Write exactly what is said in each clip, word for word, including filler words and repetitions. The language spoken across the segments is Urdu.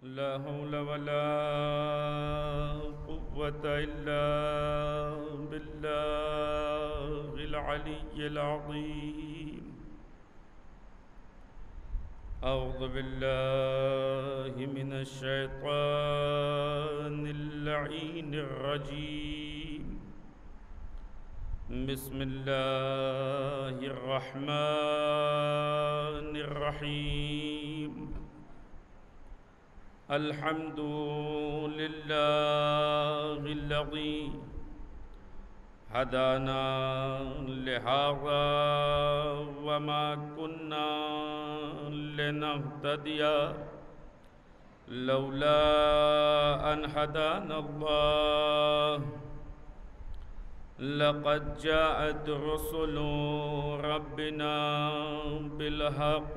لا حول ولا قوة إلا بالله العلي العظيم. أعوذ بالله من الشيطان اللعين الرجيم. بسم الله الرحمن الرحيم. الحمد لله الذي هدانا لهذا وما كنا لنهتدي لولا أن هدانا الله. لقد جاءت رسل ربنا بالحق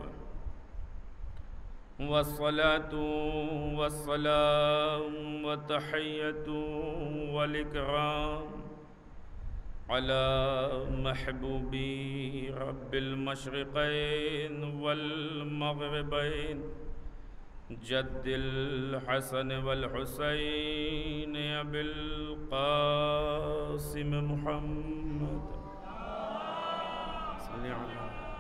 والصلاة والسلام والتحية والإكرام على محبوبي رب المشرقين والمغربين جد الحسن والحسين أبي القاسم محمد صلى الله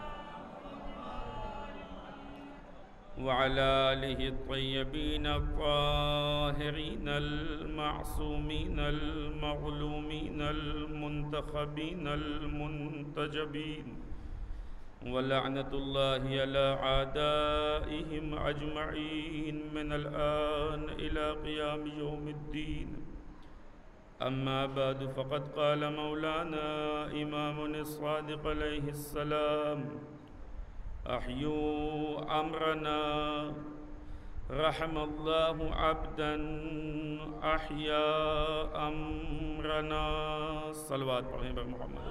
وعلى آله الطيبين الطاهرين المعصومين المظلومين المنتخبين المنتجبين ولعنة الله على أعدائهم أجمعين من الآن إلى قيام يوم الدين. أما بعد فقد قال مولانا إمامنا الصادق عليه السلام: أحيوا أمرنا رحم الله عبدا أحيا أمرنا. صلوات پڑھیں بر محمد.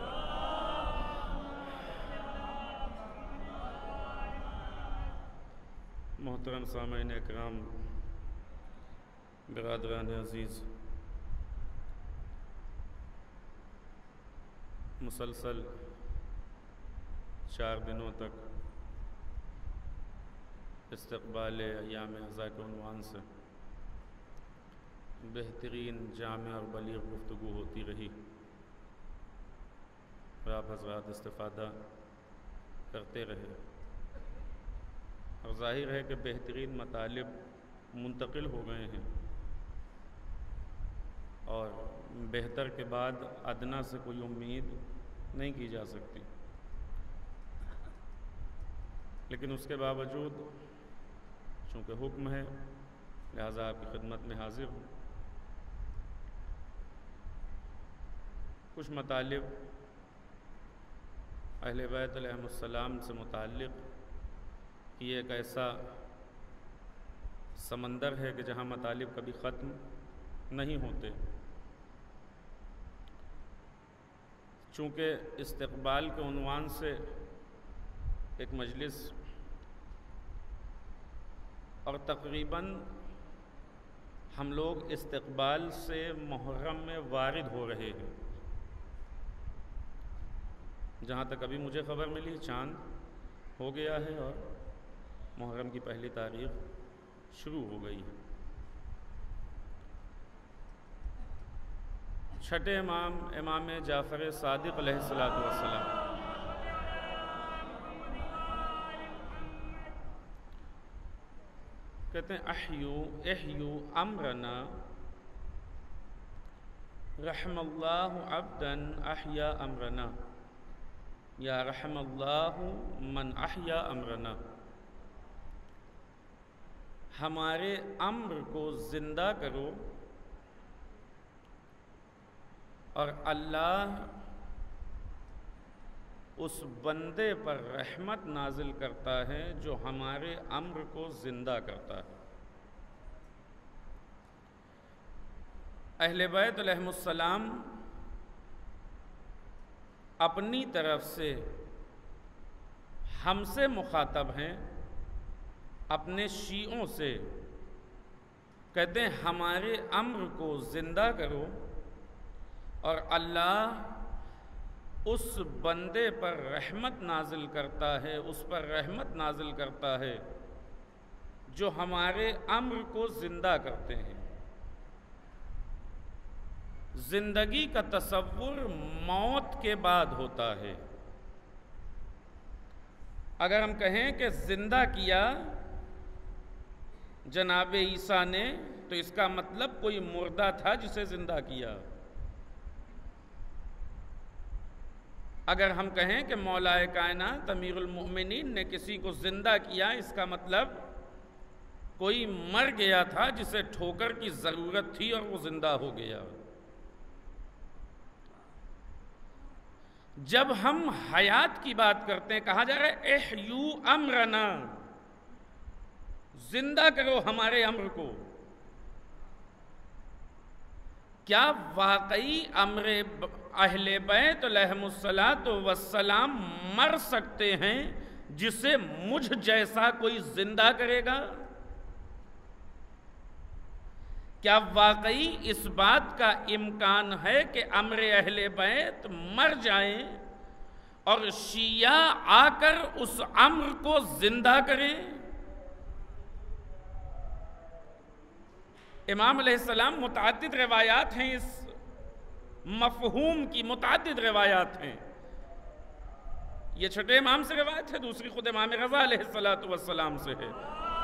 محترم سامعین اکرام، برادران عزیز، مسلسل چار دنوں تک استقبال ایام عزا کے عنوان سے بہترین جامع اور بلیغ گفتگو ہوتی رہی اور آپ حضرات استفادہ کرتے رہے، اور ظاہر ہے کہ بہترین مطالب منتقل ہو گئے ہیں، اور بہتر کے بعد ادنا سے کوئی امید نہیں کی جا سکتی، لیکن اس کے باوجود چونکہ حکم ہے لہذا آپ کی خدمت میں حاضر ہوں۔ کچھ مطالب اہل بیت علیہ السلام سے متعلق یہ ایک ایسا سمندر ہے کہ جہاں مطالب کبھی ختم نہیں ہوتے، چونکہ استقبال کے عنوان سے ایک مجلس اور تقریباً ہم لوگ استقبال سے محرم میں وارد ہو رہے ہیں۔ جہاں تک ابھی مجھے خبر ملی چاند ہو گیا ہے اور محرم کی پہلی تاریخ شروع ہو گئی ہے۔ چھٹے امام امام جعفر صادق علیہ الصلوۃ والسلام کہتے ہیں: احیو احیو امرنا رحم اللہ عبدا احیا امرنا، یا رحم اللہ من احیا امرنا۔ ہمارے امر کو زندہ کرو، اور اللہ اس بندے پر رحمت نازل کرتا ہے جو ہمارے امر کو زندہ کرتا ہے۔ اہل بیت علیہ السلام اپنی طرف سے ہم سے مخاطب ہیں، اپنے شیعوں سے کہتے ہیں ہمارے امر کو زندہ کرو، اور اللہ اس بندے پر رحمت نازل کرتا ہے، اس پر رحمت نازل کرتا ہے جو ہمارے امر کو زندہ کرتے ہیں۔ زندگی کا تصور موت کے بعد ہوتا ہے۔ اگر ہم کہیں کہ زندہ کیا جناب عیسیٰ نے تو اس کا مطلب کوئی مردہ تھا جسے زندہ کیا۔ اگر ہم کہیں کہ مولا کائنات امیر المؤمنین نے کسی کو زندہ کیا، اس کا مطلب کوئی مر گیا تھا جسے ٹھوکر کی ضرورت تھی اور وہ زندہ ہو گیا۔ جب ہم حیات کی بات کرتے ہیں، کہا جا رہا ہے احیو امرنا، زندہ کرو ہمارے امر کو۔ کیا واقعی امر اہل بیت علیہم الصلاۃ والسلام مر سکتے ہیں جسے مجھ جیسا کوئی زندہ کرے گا؟ کیا واقعی اس بات کا امکان ہے کہ امر اہل بیت مر جائیں اور شیعہ آ کر اس امر کو زندہ کریں؟ امام علیہ السلام متعدد روایات ہیں، اس مفہوم کی متعدد روایات ہیں۔ یہ چھٹے امام سے روایت ہے، دوسری خود امام رضا علیہ السلام سے ہے۔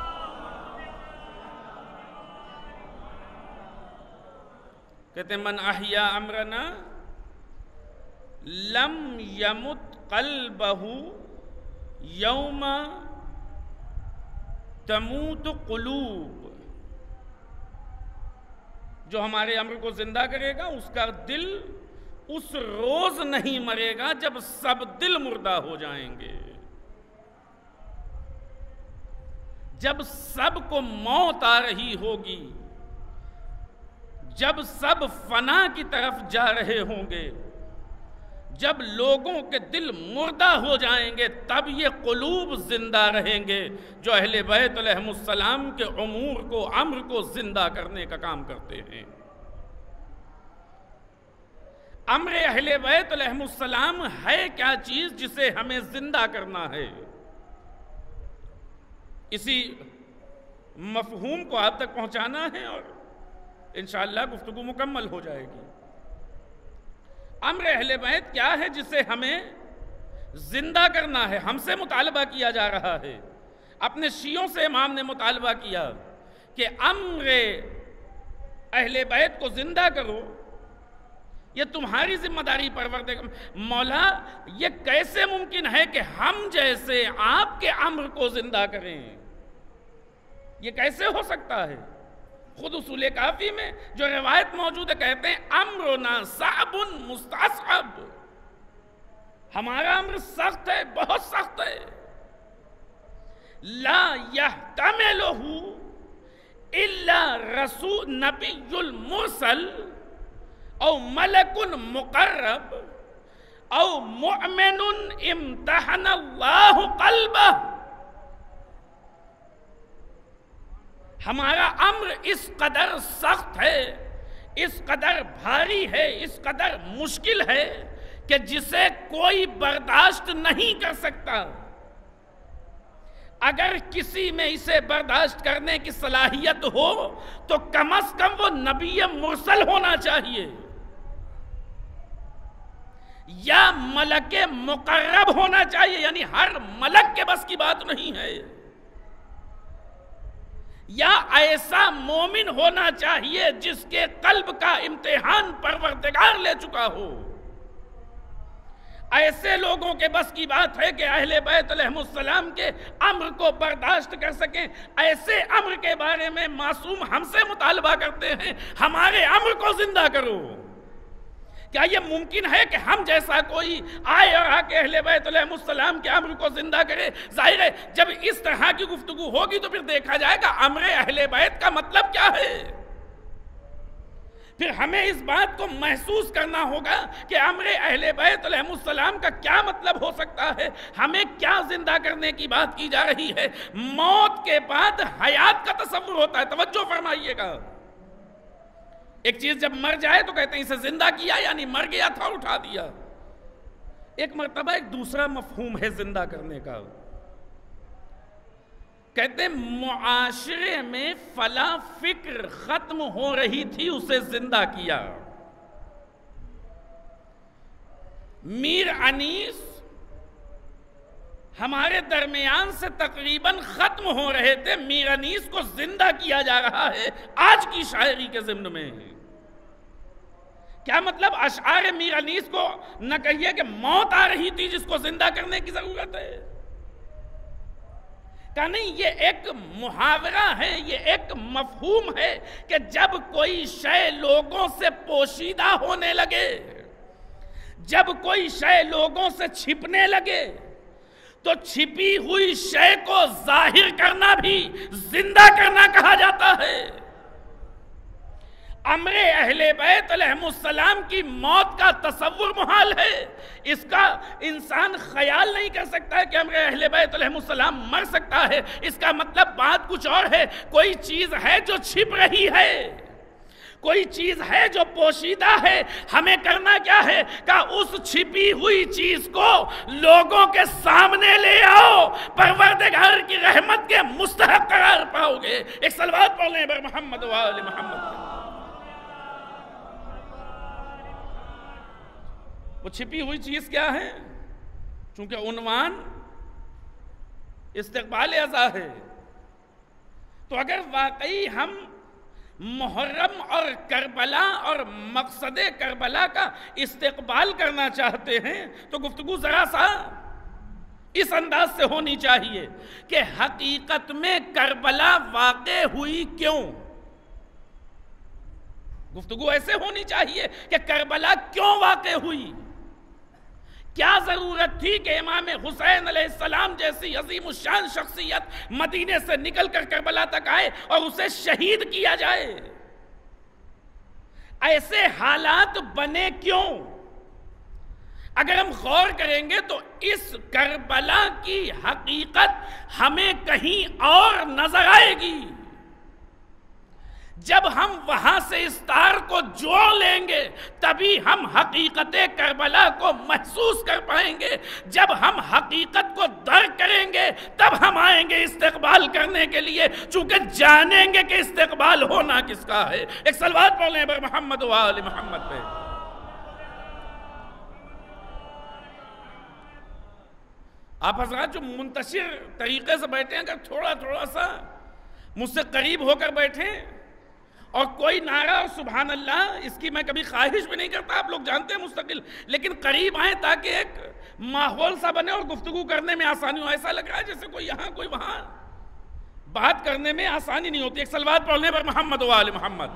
کہتے ہیں من احیا امرنا لم یمت قلبہ یوم تموت قلوب، جو ہمارے امر کو زندہ کرے گا اس کا دل اس روز نہیں مرے گا جب سب دل مردہ ہو جائیں گے، جب سب کو موت آ رہی ہوگی، جب سب فنا کی طرف جا رہے ہوں گے، جب لوگوں کے دل مردہ ہو جائیں گے، تب یہ قلوب زندہ رہیں گے جو اہل بیت علیہم السلام کے امور کو، امر کو زندہ کرنے کا کام کرتے ہیں۔ امر اہل بیت علیہم السلام ہے کیا چیز جسے ہمیں زندہ کرنا ہے؟ اسی مفہوم کو آپ تک پہنچانا ہے اور انشاءاللہ گفتگو مکمل ہو جائے گی۔ امر اہل بیت کیا ہے جسے ہمیں زندہ کرنا ہے؟ ہم سے مطالبہ کیا جا رہا ہے، اپنے شیعوں سے امام نے مطالبہ کیا کہ امر اہل بیت کو زندہ کرو، یہ تمہاری ذمہ داری پروردگار۔ مولا یہ کیسے ممکن ہے کہ ہم جیسے آپ کے امر کو زندہ کریں؟ یہ کیسے ہو سکتا ہے؟ خود اصول کافی میں جو روایت موجود ہے کہتے ہیں امرنا صعب مستصعب، ہمارا امر سخت ہے، بہت سخت ہے۔ لا یحتملہ الا رسول نبی المرسل او ملک مقرب او مؤمن امتحن اللہ قلبہ۔ ہمارا امر اس قدر سخت ہے، اس قدر بھاری ہے، اس قدر مشکل ہے کہ جسے کوئی برداشت نہیں کر سکتا۔ اگر کسی میں اسے برداشت کرنے کی صلاحیت ہو تو کم از کم وہ نبی مرسل ہونا چاہیے یا ملک مقرب ہونا چاہیے، یعنی ہر ملک کے بس کی بات نہیں ہے، یا ایسا مومن ہونا چاہیے جس کے قلب کا امتحان پروردگار لے چکا ہو۔ ایسے لوگوں کے بس کی بات ہے کہ اہل بیت علیہم السلام کے امر کو برداشت کر سکیں۔ ایسے امر کے بارے میں معصوم ہم سے مطالبہ کرتے ہیں ہمارے امر کو زندہ کرو۔ کیا یہ ممکن ہے کہ ہم جیسا کوئی آئے اور آ کے اہل بیت علیہم السلام کے امر کو زندہ کرے؟ ظاہر ہے جب اس طرح کی گفتگو ہوگی تو پھر دیکھا جائے گا امر اہل بیت کا مطلب کیا ہے۔ پھر ہمیں اس بات کو محسوس کرنا ہوگا کہ امر اہل بیت علیہم السلام کا کیا مطلب ہو سکتا ہے، ہمیں کیا زندہ کرنے کی بات کی جا رہی ہے۔ موت کے بعد حیات کا تصور ہوتا ہے، توجہ فرمائیے گا۔ ایک چیز جب مر جائے تو کہتے ہیں اسے زندہ کیا، یعنی مر گیا تھا اور اٹھا دیا۔ ایک مرتبہ ایک دوسرا مفہوم ہے زندہ کرنے کا، کہتے ہیں معاشرے میں فلاں فکر ختم ہو رہی تھی، اسے زندہ کیا۔ میر انیس ہمارے درمیان سے تقریباً ختم ہو رہے تھے، میر انیس کو زندہ کیا جا رہا ہے آج کی شاعری کے ضمن میں۔ کیا مطلب؟ اشعار میر انیس کو نہ کہیے کہ موت آ رہی تھی جس کو زندہ کرنے کی ضرورت ہے، کہ نہیں، یہ ایک محاورہ ہے، یہ ایک مفہوم ہے کہ جب کوئی شے لوگوں سے پوشیدہ ہونے لگے، جب کوئی شے لوگوں سے چھپنے لگے، تو چھپی ہوئی شے کو ظاہر کرنا بھی زندہ کرنا کہا جاتا ہے۔ امر اہل بیت علیہ السلام کی موت کا تصور محال ہے، اس کا انسان خیال نہیں کر سکتا کہ امر اہل بیت علیہ السلام مر سکتا ہے۔ اس کا مطلب بات کچھ اور ہے، کوئی چیز ہے جو چھپ رہی ہے، کوئی چیز ہے جو پوشیدہ ہے۔ ہمیں کرنا کیا ہے کہ اس چھپی ہوئی چیز کو لوگوں کے سامنے لے آؤ، پروردگار کی رحمت کے مستحق قرار پاؤ گے۔ ایک صلوات پڑھ لیں بر محمد و آل محمد۔ وہ چھپی ہوئی چیز کیا ہے؟ چونکہ عنوان استقبال ازا ہے، تو اگر واقعی ہم محرم اور کربلا اور مقصد کربلا کا استقبال کرنا چاہتے ہیں تو گفتگو ذرا سا اس انداز سے ہونی چاہیے کہ حقیقت میں کربلا واقع ہوئی کیوں؟ گفتگو ایسے ہونی چاہیے کہ کربلا کیوں واقع ہوئی؟ کیا ضرورت تھی کہ امام حسین علیہ السلام جیسی عظیم الشان شخصیت مدینے سے نکل کر کربلا تک آئے اور اسے شہید کیا جائے؟ ایسے حالات بنے کیوں؟ اگر ہم غور کریں گے تو اس کربلا کی حقیقت ہمیں کہیں اور نظر آئے گی۔ جب ہم وہاں سے اس تار کو جوڑ لیں گے تبھی ہم حقیقت کربلا کو محسوس کر پائیں گے۔ جب ہم حقیقت کو درک کریں گے تب ہم آئیں گے استقبال کرنے کے لیے، چونکہ جانیں گے کہ استقبال ہونا کس کا ہے۔ ایک صلوات پڑھ لیں بر محمد و آل محمد پہ۔ آپ حضرات جو منتشر طریقے سے بیٹھے ہیں، اگر تھوڑا تھوڑا سا مجھ سے قریب ہو کر بیٹھیں اور کوئی نعرہ اور سبحان اللہ، اس کی میں کبھی خواہش بھی نہیں کرتا، آپ لوگ جانتے ہیں مستقل، لیکن قریب آئیں تاکہ ایک ماحول سا بنے اور گفتگو کرنے میں آسانی ہو۔ ایسا لگ رہا ہے جیسے کوئی یہاں کوئی وہاں، بات کرنے میں آسانی نہیں ہوتی۔ ایک صلوات پڑھنے پر محمد و آل محمد۔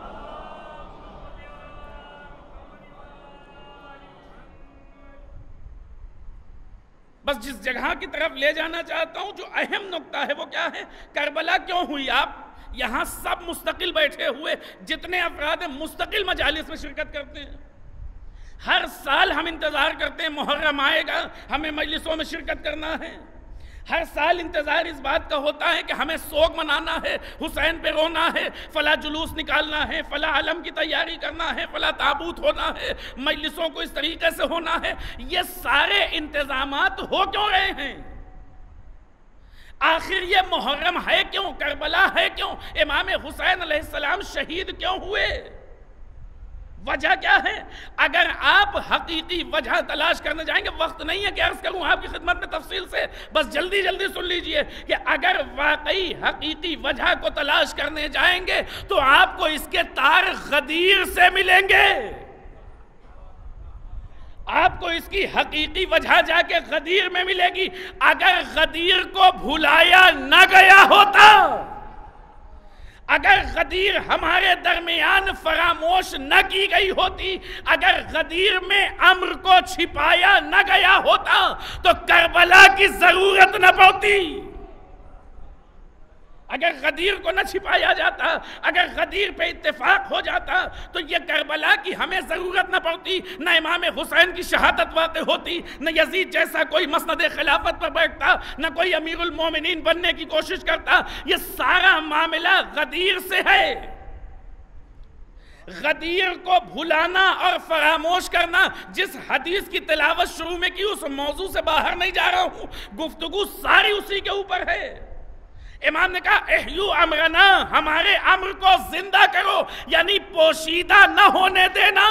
بس جس جگہ کی طرف لے جانا چاہتا ہوں، جو اہم نقطہ ہے وہ کیا ہے؟ کربلا کیوں ہوئی؟ آپ یہاں سب مستقل بیٹھے ہوئے جتنے افراد ہیں مستقل مجالس میں شرکت کرتے ہیں۔ ہر سال ہم انتظار کرتے ہیں محرم آئے گا، ہمیں مجلسوں میں شرکت کرنا ہے۔ ہر سال انتظار اس بات کا ہوتا ہے کہ ہمیں سوگ منانا ہے، حسین پہ رونا ہے، فلاں جلوس نکالنا ہے، فلاں علم کی تیاری کرنا ہے، فلاں تابوت ہونا ہے، مجلسوں کو اس طریقے سے ہونا ہے۔ یہ سارے انتظامات ہو کیوں رہے ہیں؟ آخر یہ محرم ہے کیوں؟ کربلا ہے کیوں؟ امام حسین علیہ السلام شہید کیوں ہوئے؟ وجہ کیا ہے؟ اگر آپ حقیقی وجہ تلاش کرنے جائیں گے، وقت نہیں ہے کہ عرض کروں آپ کی خدمت میں تفصیل سے، بس جلدی جلدی سن لیجئے کہ اگر واقعی حقیقی وجہ کو تلاش کرنے جائیں گے تو آپ کو اس کے تار غدیر سے ملیں گے۔ آپ کو اس کی حقیقی وجہ جا کے غدیر میں ملے گی۔ اگر غدیر کو بھلایا نہ گیا ہوتا، اگر غدیر ہمارے درمیان فراموش نہ کی گئی ہوتی، اگر غدیر میں امر کو چھپایا نہ گیا ہوتا تو کربلا کی ضرورت نہ پڑتی۔ اگر غدیر کو نہ چھپایا جاتا، اگر غدیر پہ اتفاق ہو جاتا تو یہ کربلا کی ہمیں ضرورت نہ پڑتی، نہ امام حسین کی شہادت واقع ہوتی، نہ یزید جیسا کوئی مسند خلافت پر بیٹھتا، نہ کوئی امیر المومنین بننے کی کوشش کرتا۔ یہ سارا معاملہ غدیر سے ہے۔ غدیر کو بھلانا اور فراموش کرنا، جس حدیث کی تلاوت شروع میں کی اس موضوع سے باہر نہیں جا رہا ہوں، گفتگو ساری اسی کے اوپر ہے۔ امام نے کہا احیو امرنا، ہمارے امر کو زندہ کرو، یعنی پوشیدہ نہ ہونے دینا،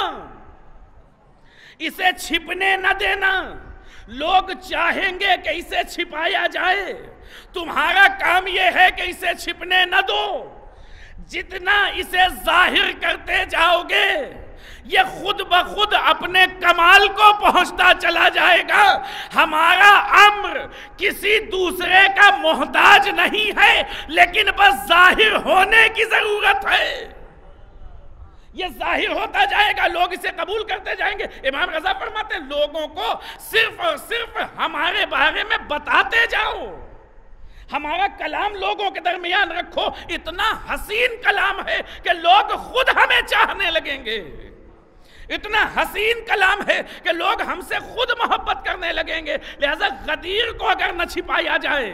اسے چھپنے نہ دینا۔ لوگ چاہیں گے کہ اسے چھپایا جائے، تمہارا کام یہ ہے کہ اسے چھپنے نہ دو۔ جتنا اسے ظاہر کرتے جاؤ گے یہ خود بخود اپنے کمال کو پہنچتا چلا جائے گا۔ ہمارا امر کسی دوسرے کا محتاج نہیں ہے، لیکن بس ظاہر ہونے کی ضرورت ہے۔ یہ ظاہر ہوتا جائے گا، لوگ اسے قبول کرتے جائیں گے۔ امام رضا فرماتے ہیں لوگوں کو صرف اور صرف ہمارے بارے میں بتاتے جاؤ، ہمارا کلام لوگوں کے درمیان رکھو، اتنا حسین کلام ہے کہ لوگ خود ہمیں چاہنے لگیں گے، اتنا حسین کلام ہے کہ لوگ ہم سے خود محبت کرنے لگیں گے۔ لہذا غدیر کو اگر نہ چھپایا جائے،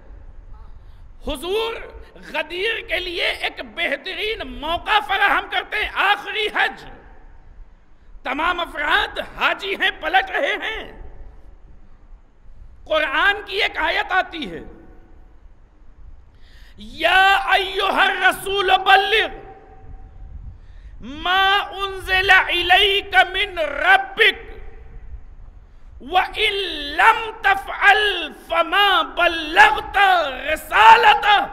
حضور غدیر کے لیے ایک بہترین موقع فراہم کرتے ہیں، آخری حج، تمام افراد حاجی ہیں، پلٹ رہے ہیں، قرآن کی ایک آیت آتی ہے، یا ایھا الرسول بلغ ما انزل الیک من ربک وَإِن لَّمْ تَفْعَلْ فَمَا بَلَّغْتَ رِسَالَتَهُ۔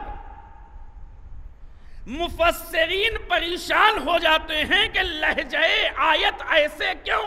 مفسرین پریشان ہو جاتے ہیں کہ لہجہ آیت ایسے کیوں؟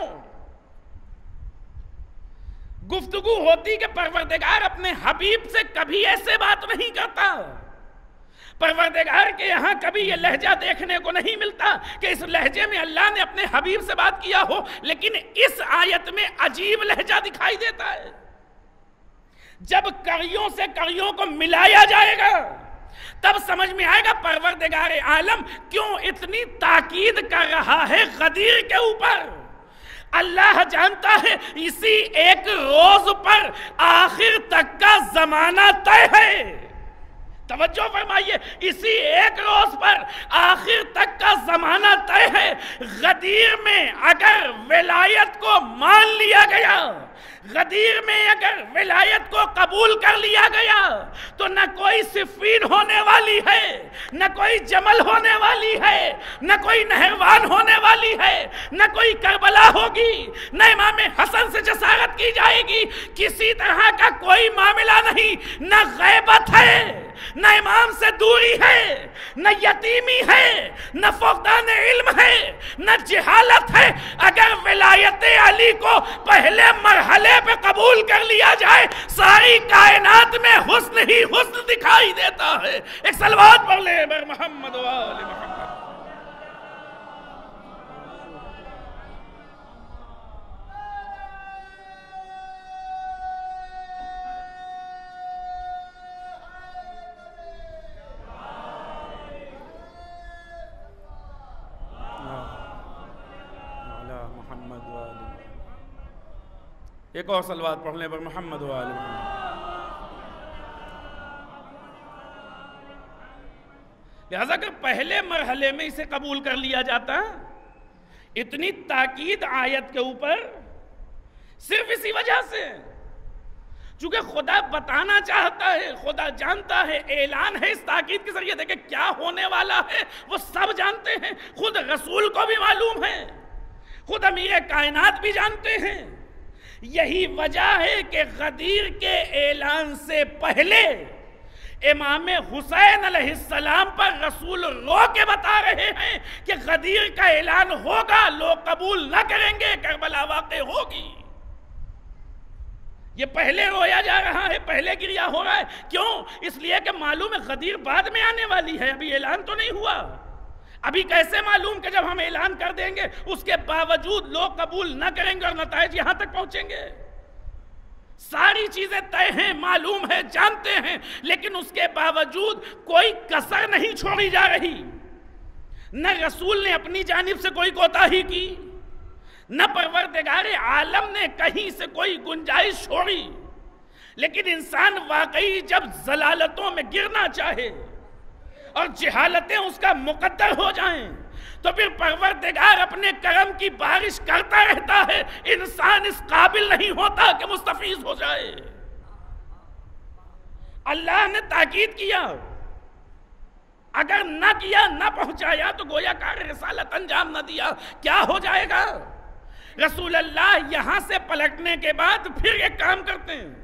گفتگو ہوتی کہ پروردگار اپنے حبیب سے کبھی ایسے بات نہیں کرتا، پروردگار کے یہاں کبھی یہ لہجہ دیکھنے کو نہیں ملتا کہ اس لہجے میں اللہ نے اپنے حبیب سے بات کیا ہو، لیکن اس آیت میں عجیب لہجہ دکھائی دیتا ہے۔ جب کڑیوں سے کڑیوں کو ملایا جائے گا تب سمجھ میں آئے گا پروردگار عالم کیوں اتنی تاکید کر رہا ہے غدیر کے اوپر۔ اللہ جانتا ہے اسی ایک روز پر آخر تک کا زمانہ طے ہے، توجہ فرمائیے، اسی ایک روز پر آخر تک کا زمانہ طے ہے۔ غدیر میں اگر ولایت کو مان لیا گیا، غدیر میں اگر ولایت کو قبول کر لیا گیا تو نہ کوئی صفین ہونے والی ہے، نہ کوئی جمل ہونے والی ہے، نہ کوئی نہروان ہونے والی ہے، نہ کوئی کربلا ہوگی، نہ امام حسن سے جسارت کی جائے گی، کسی طرح کا کوئی معاملہ نہیں، نہ غیبت ہے، نہ امام سے دوری ہے، نہ یتیمی ہے، نہ فقدان علم ہے، نہ جہالت ہے۔ اگر ولایت علی کو پہلے مرحلے پہ قبول کر لیا جائے ساری کائنات میں حسن ہی حسن دکھائی دیتا ہے۔ ایک صلوات پڑھ لے بر محمد و آل محمد۔ ایک اور صلوات پڑھ لیں پر محمد و آل محمد۔ لہذا کہ پہلے مرحلے میں اسے قبول کر لیا جاتا، اتنی تاکید آیت کے اوپر صرف اسی وجہ سے، چونکہ خدا بتانا چاہتا ہے، خدا جانتا ہے، اعلان ہے اس تاکید کے ذریعے، دیکھیں کیا ہونے والا ہے وہ سب جانتے ہیں، خود رسول کو بھی معلوم ہے، خود امیر کائنات بھی جانتے ہیں۔ یہی وجہ ہے کہ غدیر کے اعلان سے پہلے امام حسین علیہ السلام پر رسول رو کے بتا رہے ہیں کہ غدیر کا اعلان ہوگا، لوگ قبول نہ کریں گے، کربلا واقع ہوگی۔ یہ پہلے رویا جا رہا ہے، پہلے گریا ہو رہا ہے، کیوں؟ اس لیے کہ معلوم ہے غدیر بعد میں آنے والی ہے، ابھی اعلان تو نہیں ہوا۔ ابھی کیسے معلوم کہ جب ہم اعلان کر دیں گے اس کے باوجود لوگ قبول نہ کریں گے اور نتائج یہاں تک پہنچیں گے؟ ساری چیزیں طے ہیں، معلوم ہے، جانتے ہیں، لیکن اس کے باوجود کوئی کسر نہیں چھوڑی جا رہی۔ نہ رسول نے اپنی جانب سے کوئی کوتاہی کی، نہ پروردگار عالم نے کہیں سے کوئی گنجائش چھوڑی۔ لیکن انسان واقعی جب ضلالتوں میں گرنا چاہے اور جہالتیں اس کا مقدر ہو جائیں تو پھر پروردگار اپنے کرم کی بارش کرتا رہتا ہے، انسان اس قابل نہیں ہوتا کہ مستفیض ہو جائے۔ اللہ نے تاکید کیا اگر نہ کیا، نہ پہنچایا تو گویا کار رسالت انجام نہ دیا، کیا ہو جائے گا؟ رسول اللہ یہاں سے پلٹنے کے بعد پھر ایک کام کرتے ہیں،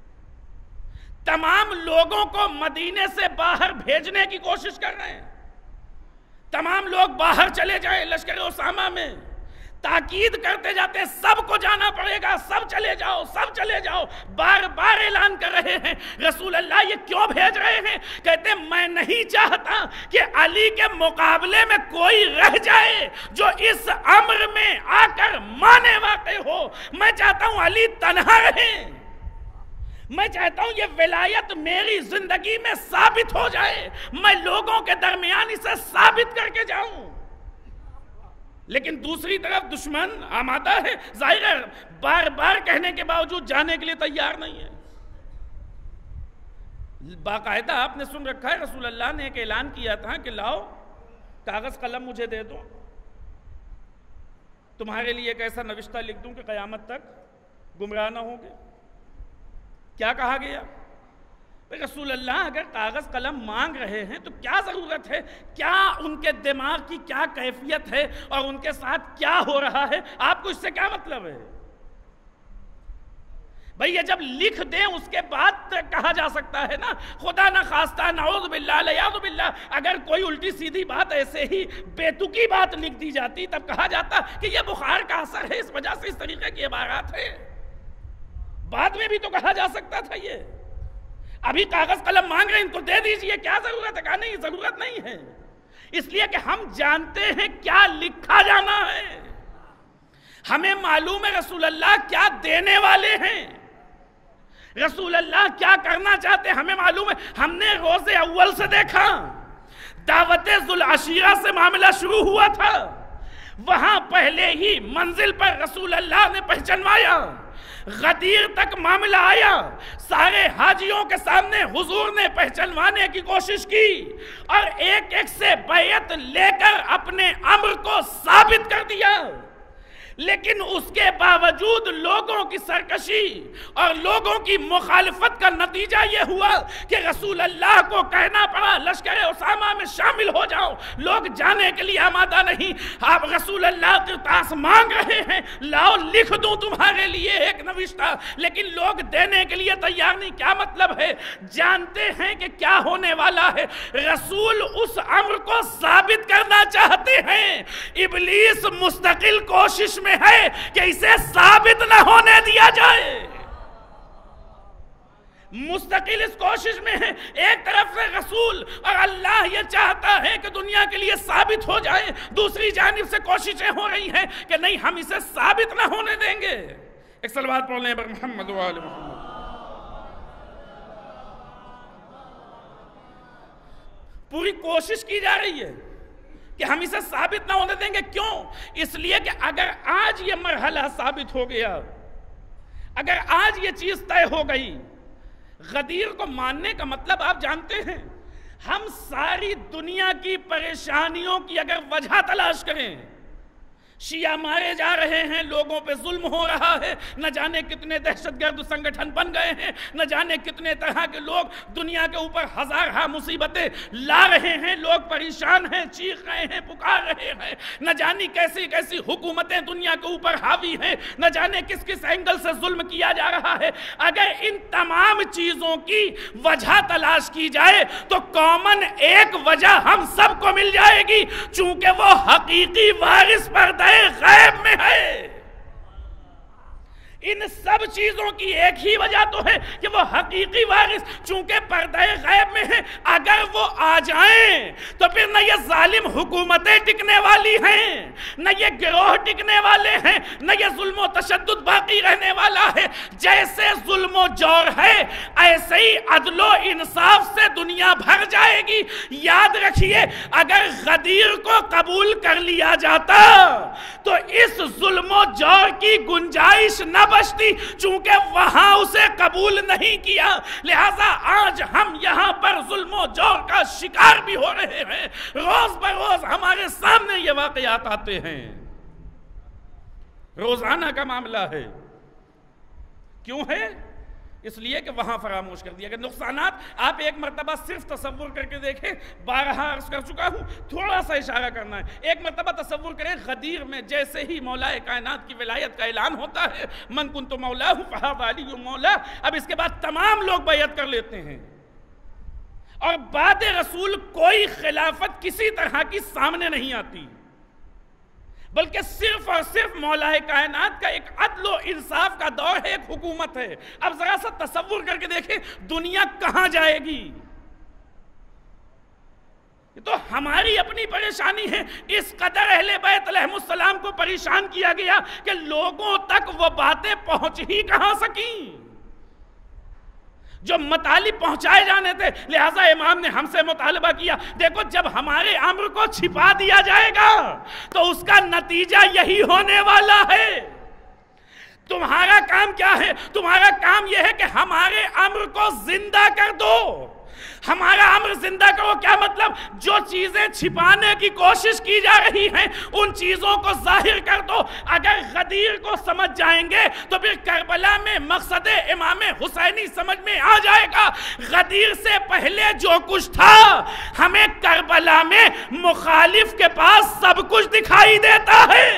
تمام لوگوں کو مدینے سے باہر بھیجنے کی کوشش کر رہے ہیں، تمام لوگ باہر چلے جائیں لشکر اسامہ میں، تاکید کرتے جاتے ہیں سب کو جانا پڑے گا، سب چلے جاؤ، سب چلے جاؤ، بار بار اعلان کر رہے ہیں۔ رسول اللہ یہ کیوں بھیج رہے ہیں؟ کہتے ہیں میں نہیں چاہتا کہ علی کے مقابلے میں کوئی رہ جائے جو اس امر میں آ کر مانے واقع ہو، میں چاہتا ہوں علی تنہا رہے، میں چاہتا ہوں یہ ولایت میری زندگی میں ثابت ہو جائے، میں لوگوں کے درمیان اسے ثابت کر کے جاؤں۔ لیکن دوسری طرف دشمن آمادہ ہے، ظاہر ہے بار بار کہنے کے باوجود جانے کے لیے تیار نہیں ہے۔ باقاعدہ آپ نے سن رکھا ہے رسول اللہ نے ایک اعلان کیا تھا کہ لاؤ کاغذ قلم مجھے دے دو، تمہارے لیے ایک ایسا نوشتہ لکھ دوں کہ قیامت تک گمراہ نہ ہوگے۔ کیا کہا گیا؟ رسول اللہ اگر کاغذ قلم مانگ رہے ہیں تو کیا ضرورت ہے؟ کیا ان کے دماغ کی کیا کیفیت ہے اور ان کے ساتھ کیا ہو رہا ہے؟ آپ کو اس سے کیا مطلب ہے؟ بھئی یہ جب لکھ دیں اس کے بعد کہا جا سکتا ہے نا، خدا نہ خواستہ، نعوذ باللہ، علیاذ باللہ، اگر کوئی الٹی سیدھی بات ایسے ہی بیتوکی بات لکھ دی جاتی تب کہا جاتا کہ یہ بخار کا اثر ہے، اس وجہ سے اس طریقے کی عبارات ہے۔ بعد میں بھی تو کہا جا سکتا تھا یہ، ابھی کاغذ قلم مانگ رہے ہیں ان کو دے دیجئے، کیا ضرورت ہے؟ کہا نہیں ضرورت نہیں ہے، اس لیے کہ ہم جانتے ہیں کیا لکھا جانا ہے، ہمیں معلوم ہے رسول اللہ کیا دینے والے ہیں، رسول اللہ کیا کرنا چاہتے ہیں ہمیں معلوم ہے۔ ہم نے روز اول سے دیکھا، دعوت ذوالعشیرہ سے معاملہ شروع ہوا تھا، وہاں پہلے ہی منزل پر رسول اللہ نے پہچنوایا، غدیر تک معاملہ آیا، سارے حاجیوں کے سامنے حضور نے پہچنوانے کی کوشش کی اور ایک ایک سے بیعت لے کر اپنے امر کو ثابت کر دیا، لیکن اس کے باوجود لوگوں کی سرکشی اور لوگوں کی مخالفت کا نتیجہ یہ ہوا کہ رسول اللہ کو کہنا پڑا لشکر اسامہ میں شامل ہو جاؤ، لوگ جانے کے لیے آمادہ نہیں۔ آپ رسول اللہ کے پاس مانگ رہے ہیں لاؤ لکھ دوں تمہارے لیے ایک نوشتہ، لیکن لوگ دینے کے لیے تیار نہیں۔ کیا مطلب ہے؟ جانتے ہیں کہ کیا ہونے والا ہے، رسول اس امر کو ثابت کرنا چاہتے ہیں، ابلیس مستقل کوشش میں ہے کہ اسے ثابت نہ ہونے دیا جائے، مستقل اس کوشش میں ہے۔ ایک طرف سے رسول اور اللہ یہ چاہتا ہے کہ دنیا کے لیے ثابت ہو جائے، دوسری جانب سے کوششیں ہو رہی ہیں کہ نہیں ہم اسے ثابت نہ ہونے دیں گے۔ ایک صلوات پڑھ لیں بر محمد و آل محمد۔ پوری کوشش کی جا رہی ہے کہ ہم اسے ثابت نہ ہونے دیں گے۔ کیوں؟ اس لیے کہ اگر آج یہ مرحلہ ثابت ہو گیا، اگر آج یہ چیز طے ہو گئی، غدیر کو ماننے کا مطلب آپ جانتے ہیں، ہم ساری دنیا کی پریشانیوں کی اگر وجہ تلاش کریں، شیعہ مارے جا رہے ہیں، لوگوں پہ ظلم ہو رہا ہے، نہ جانے کتنے دہشت گرد سنگٹھن بن گئے ہیں، نہ جانے کتنے طرح کے لوگ دنیا کے اوپر ہزارہ مصیبتیں لا رہے ہیں، لوگ پریشان ہیں، چیخ رہے ہیں، پکار رہے ہیں، نہ جانے کیسی کیسی حکومتیں دنیا کے اوپر حاوی ہیں، نہ جانے کس کس اینگل سے ظلم کیا جا رہا ہے۔ اگر ان تمام چیزوں کی وجہ تلاش کی جائے تو کامن ایک وجہ ہم سب کو مل جائے گی، چونکہ وہ حقیقی وارث پردہ غیب میں ہے۔ ان سب چیزوں کی ایک ہی وجہ تو ہے کہ وہ حقیقی وارث چونکہ پردہ غیب میں ہیں، اگر وہ آ جائیں تو پھر نہ یہ ظالم حکومتیں ٹکنے والی ہیں، نہ یہ گروہ ٹکنے والے ہیں، نہ یہ ظلم و تشدد باقی رہنے والا ہے۔ جیسے ظلم و جور ہے ایسے ہی عدل و انصاف سے دنیا بھر جائے گی۔ یاد رکھیے اگر غدیر کو قبول کر لیا جاتا تو اس ظلم و جور کی گنجائش نہ بچتی، چونکہ وہاں اسے قبول نہیں کیا، لہٰذا آج ہم یہاں پر ظلم و جور کا شکار بھی ہو رہے ہیں۔ روز بروز ہمارے سامنے یہ واقعات آتے ہیں، روزانہ کا معاملہ ہے۔ کیوں ہے؟ اس لیے کہ وہاں فراموش کر دیا کہ نقصانات آپ ایک مرتبہ صرف تصور کر کے دیکھیں، بارہا عرض کر چکا ہوں، تھوڑا سا اشارہ کرنا ہے۔ ایک مرتبہ تصور کریں غدیر میں جیسے ہی مولا کائنات کی ولایت کا اعلان ہوتا ہے، من کنت مولا فہذا علی مولا، اب اس کے بعد تمام لوگ بیعت کر لیتے ہیں، اور بعد رسول کوئی خلافت کسی طرح کی سامنے نہیں آتی، بلکہ صرف اور صرف مولا کائنات کا ایک عدل و انصاف کا دور ہے، ایک حکومت ہے۔ اب ذرا سا تصور کر کے دیکھیں دنیا کہاں جائے گی؟ یہ تو ہماری اپنی پریشانی ہے، اس قدر اہل بیت علیہ السلام کو پریشان کیا گیا کہ لوگوں تک وہ باتیں پہنچ ہی کہاں سکیں جو مطالب پہنچائے جانے تھے۔ لہٰذا امام نے ہم سے مطالبہ کیا، دیکھو جب ہمارے امر کو چھپا دیا جائے گا تو اس کا نتیجہ یہی ہونے والا ہے۔ تمہارا کام کیا ہے؟ تمہارا کام یہ ہے کہ ہمارے امر کو زندہ کر دو۔ ہمارا امر زندہ کرو کیا مطلب؟ جو چیزیں چھپانے کی کوشش کی جا رہی ہیں ان چیزوں کو ظاہر کر دو۔ اگر غدیر کو سمجھ جائیں گے تو پھر کربلا میں مقصد امام حسینی سمجھ میں آ جائے گا۔ غدیر سے پہلے جو کچھ تھا ہمیں کربلا میں مخالف کے پاس سب کچھ دکھائی دیتا ہے۔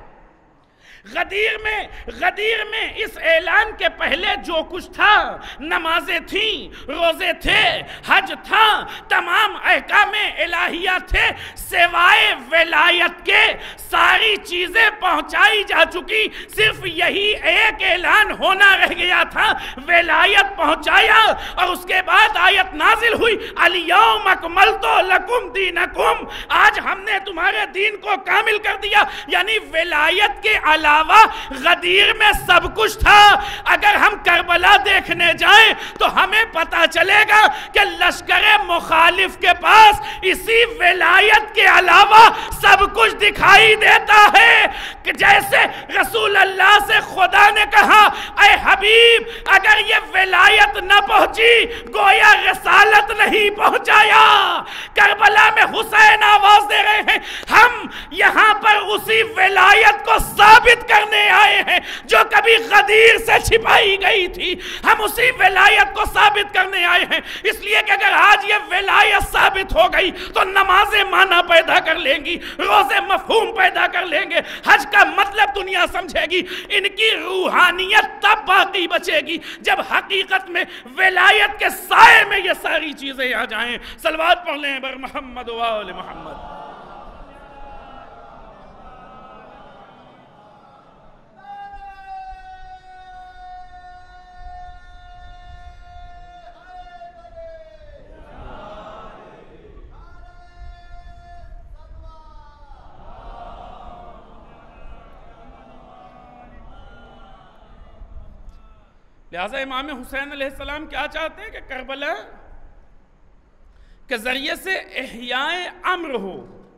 غدیر میں غدیر میں اس اعلان کے پہلے جو کچھ تھا، نمازیں تھیں، روزے تھے، حج تھا، تمام احکام الہیہ تھے، سوائے ولایت کے ساری چیزیں پہنچائی جا چکی، صرف یہی ایک اعلان ہونا رہ گیا تھا، ولایت پہنچایا اور اس کے بعد آیت نازل ہوئی، الیوم اکملت لکم دینکم، آج ہم نے تمہارے دین کو کامل کر دیا۔ یعنی ولایت کے علاوہ غدیر میں سب کچھ تھا۔ اگر ہم کربلا دیکھنے جائیں تو ہمیں پتا چلے گا کہ لشکر مخالف کے پاس اسی ولایت کے علاوہ سب کچھ دکھائی دیتا ہے، کہ جیسے رسول اللہ سے خدا نے کہا اے حبیب اگر یہ ولایت نہ پہنچی گویا رسالت نہیں پہنچایا۔ کربلا میں حسین آواز دے رہے ہیں، ہم یہاں پر اسی ولایت کو ثابت کرنے آئے ہیں جو کبھی غدیر سے چھپائی گئی تھی، ہم اسی ولایت کو ثابت کرنے آئے ہیں۔ اس لیے کہ اگر آج یہ ولایت ثابت ہو گئی تو نمازیں معنی پیدا کر لیں گی، روزے مفہوم پیدا کر لیں گے، حج کا مطلب دنیا سمجھے گی، ان کی روحانیت تب باقی بچے گی جب حقیقت میں ولایت کے سائے میں یہ ساری چیزیں آ جائیں۔ صلوات پڑھ لیں بر محمد و آل محمد۔ لہٰذا امام حسین علیہ السلام کیا چاہتے ہیں کہ کربلا کے ذریعے سے احیاء امر ہو،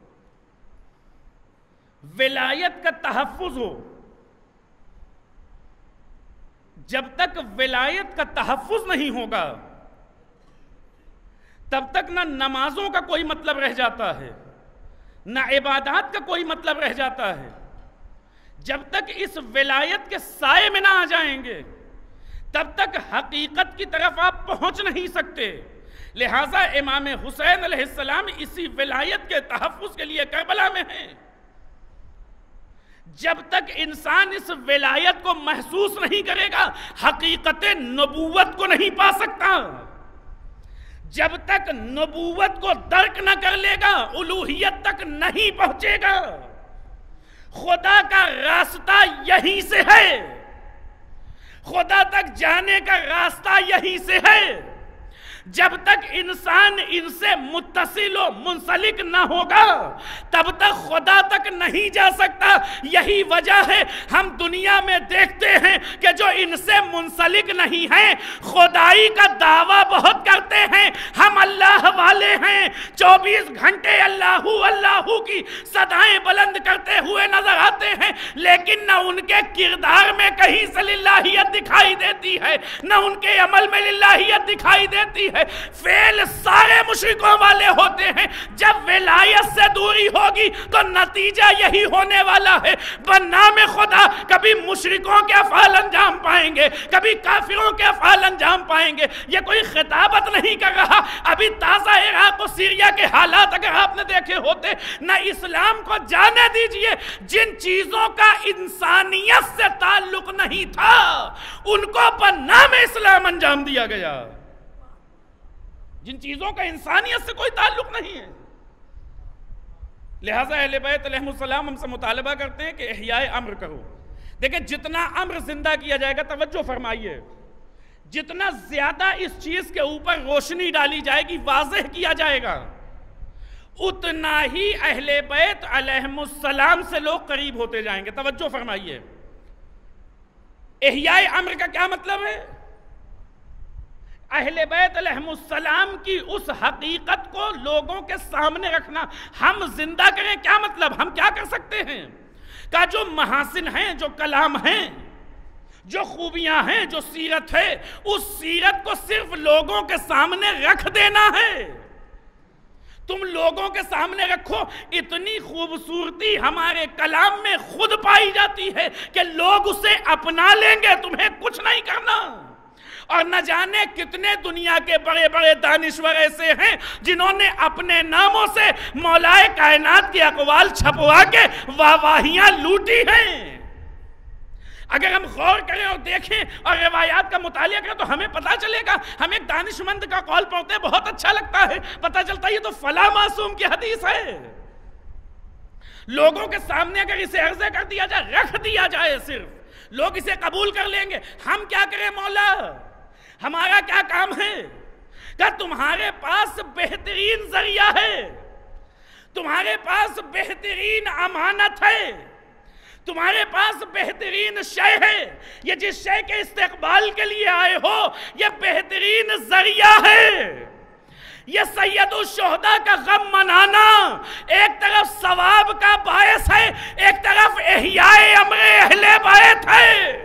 ولایت کا تحفظ ہو۔ جب تک ولایت کا تحفظ نہیں ہوگا تب تک نہ نمازوں کا کوئی مطلب رہ جاتا ہے، نہ عبادات کا کوئی مطلب رہ جاتا ہے۔ جب تک اس ولایت کے سائے میں نہ آ جائیں گے تب تک حقیقت کی طرف آپ پہنچ نہیں سکتے۔ لہٰذا امام حسین علیہ السلام اسی ولایت کے تحفظ کے لیے کربلا میں ہیں۔ جب تک انسان اس ولایت کو محسوس نہیں کرے گا حقیقت نبوت کو نہیں پا سکتا۔ جب تک نبوت کو درک نہ کر لے گا الوہیت تک نہیں پہنچے گا۔ خدا کا راستہ یہیں سے ہے، خدا تک جانے کا راستہ یہیں سے ہے۔ جب تک انسان ان سے متصل و منسلک نہ ہوگا تب تک خدا تک نہیں جا سکتا۔ یہی وجہ ہے ہم دنیا میں دیکھتے ہیں کہ جو ان سے منسلک نہیں ہیں خدائی کا دعویٰ بہت کرتے ہیں، ہم اللہ والے ہیں، چوبیس گھنٹے اللہ اللہ کی صدائیں بلند کرتے ہوئے نظر آتے ہیں، لیکن نہ ان کے کردار میں کہیں سے للہیت دکھائی دیتی ہے، نہ ان کے عمل میں للہیت دکھائی دیتی ہے۔ ہے، فعل سارے مشرکوں والے ہوتے ہیں۔ جب ولایت سے دوری ہوگی تو نتیجہ یہی ہونے والا ہے، بنام خدا کبھی مشرکوں کے افعال انجام پائیں گے، کبھی کافروں کے افعال انجام پائیں گے۔ یہ کوئی خطابت نہیں کر رہا، ابھی تازہ عراق و سیریا کے حالات اگر آپ نے دیکھے ہوتے، نہ اسلام کو جانے دیجئے جن چیزوں کا انسانیت سے تعلق نہیں تھا ان کو بنام اسلام انجام دیا گیا، جن چیزوں کا انسانیت سے کوئی تعلق نہیں ہے۔ لہٰذا اہل بیت علیہ السلام ہم سے مطالبہ کرتے ہیں کہ احیاء امر کرو۔ دیکھیں جتنا امر زندہ کیا جائے گا، توجہ فرمائیے، جتنا زیادہ اس چیز کے اوپر روشنی ڈالی جائے گی، واضح کیا جائے گا، اتنا ہی اہل بیت علیہ السلام سے لوگ قریب ہوتے جائیں گے۔ توجہ فرمائیے، احیاء امر کا کیا مطلب ہے؟ اہل بیت علیہ السلام کی اس حقیقت کو لوگوں کے سامنے رکھنا۔ ہم زندہ کریں کیا مطلب؟ ہم کیا کر سکتے ہیں؟ کہ جو محاسن ہیں، جو کلام ہیں، جو خوبیاں ہیں، جو سیرت ہے، اس سیرت کو صرف لوگوں کے سامنے رکھ دینا ہے۔ تم لوگوں کے سامنے رکھو، اتنی خوبصورتی ہمارے کلام میں خود پائی جاتی ہے کہ لوگ اسے اپنا لیں گے، تمہیں کچھ نہیں کرنا۔ اور نہ جانے کتنے دنیا کے بڑے بڑے دانشور ایسے ہیں جنہوں نے اپنے ناموں سے مولائے کائنات کے اقوال چھپوا کے واہواہیاں لوٹی ہیں۔ اگر ہم غور کریں اور دیکھیں اور روایات کا مطالعہ کریں تو ہمیں پتہ چلے گا، ہم ایک دانش مند کا قول پڑھتے ہیں، بہت اچھا لگتا ہے، پتہ چلتا ہے یہ تو فلاں معصوم کی حدیث ہے۔ لوگوں کے سامنے اگر اسے عرضے کر دیا جائے، رکھ دیا جائے، صرف لوگ اسے قبول کر لیں گے۔ ہم کیا کریں مولا؟ ہمارا کیا کام ہے؟ کہ تمہارے پاس بہترین ذریعہ ہے، تمہارے پاس بہترین امانت ہے، تمہارے پاس بہترین شے ہے، یہ جس شے کے استقبال کے لیے آئے ہو یہ بہترین ذریعہ ہے۔ یہ سید الشہداء کا غم منانا ایک طرف ثواب کا باعث ہے، ایک طرف احیاء امر اہل بیت ہے۔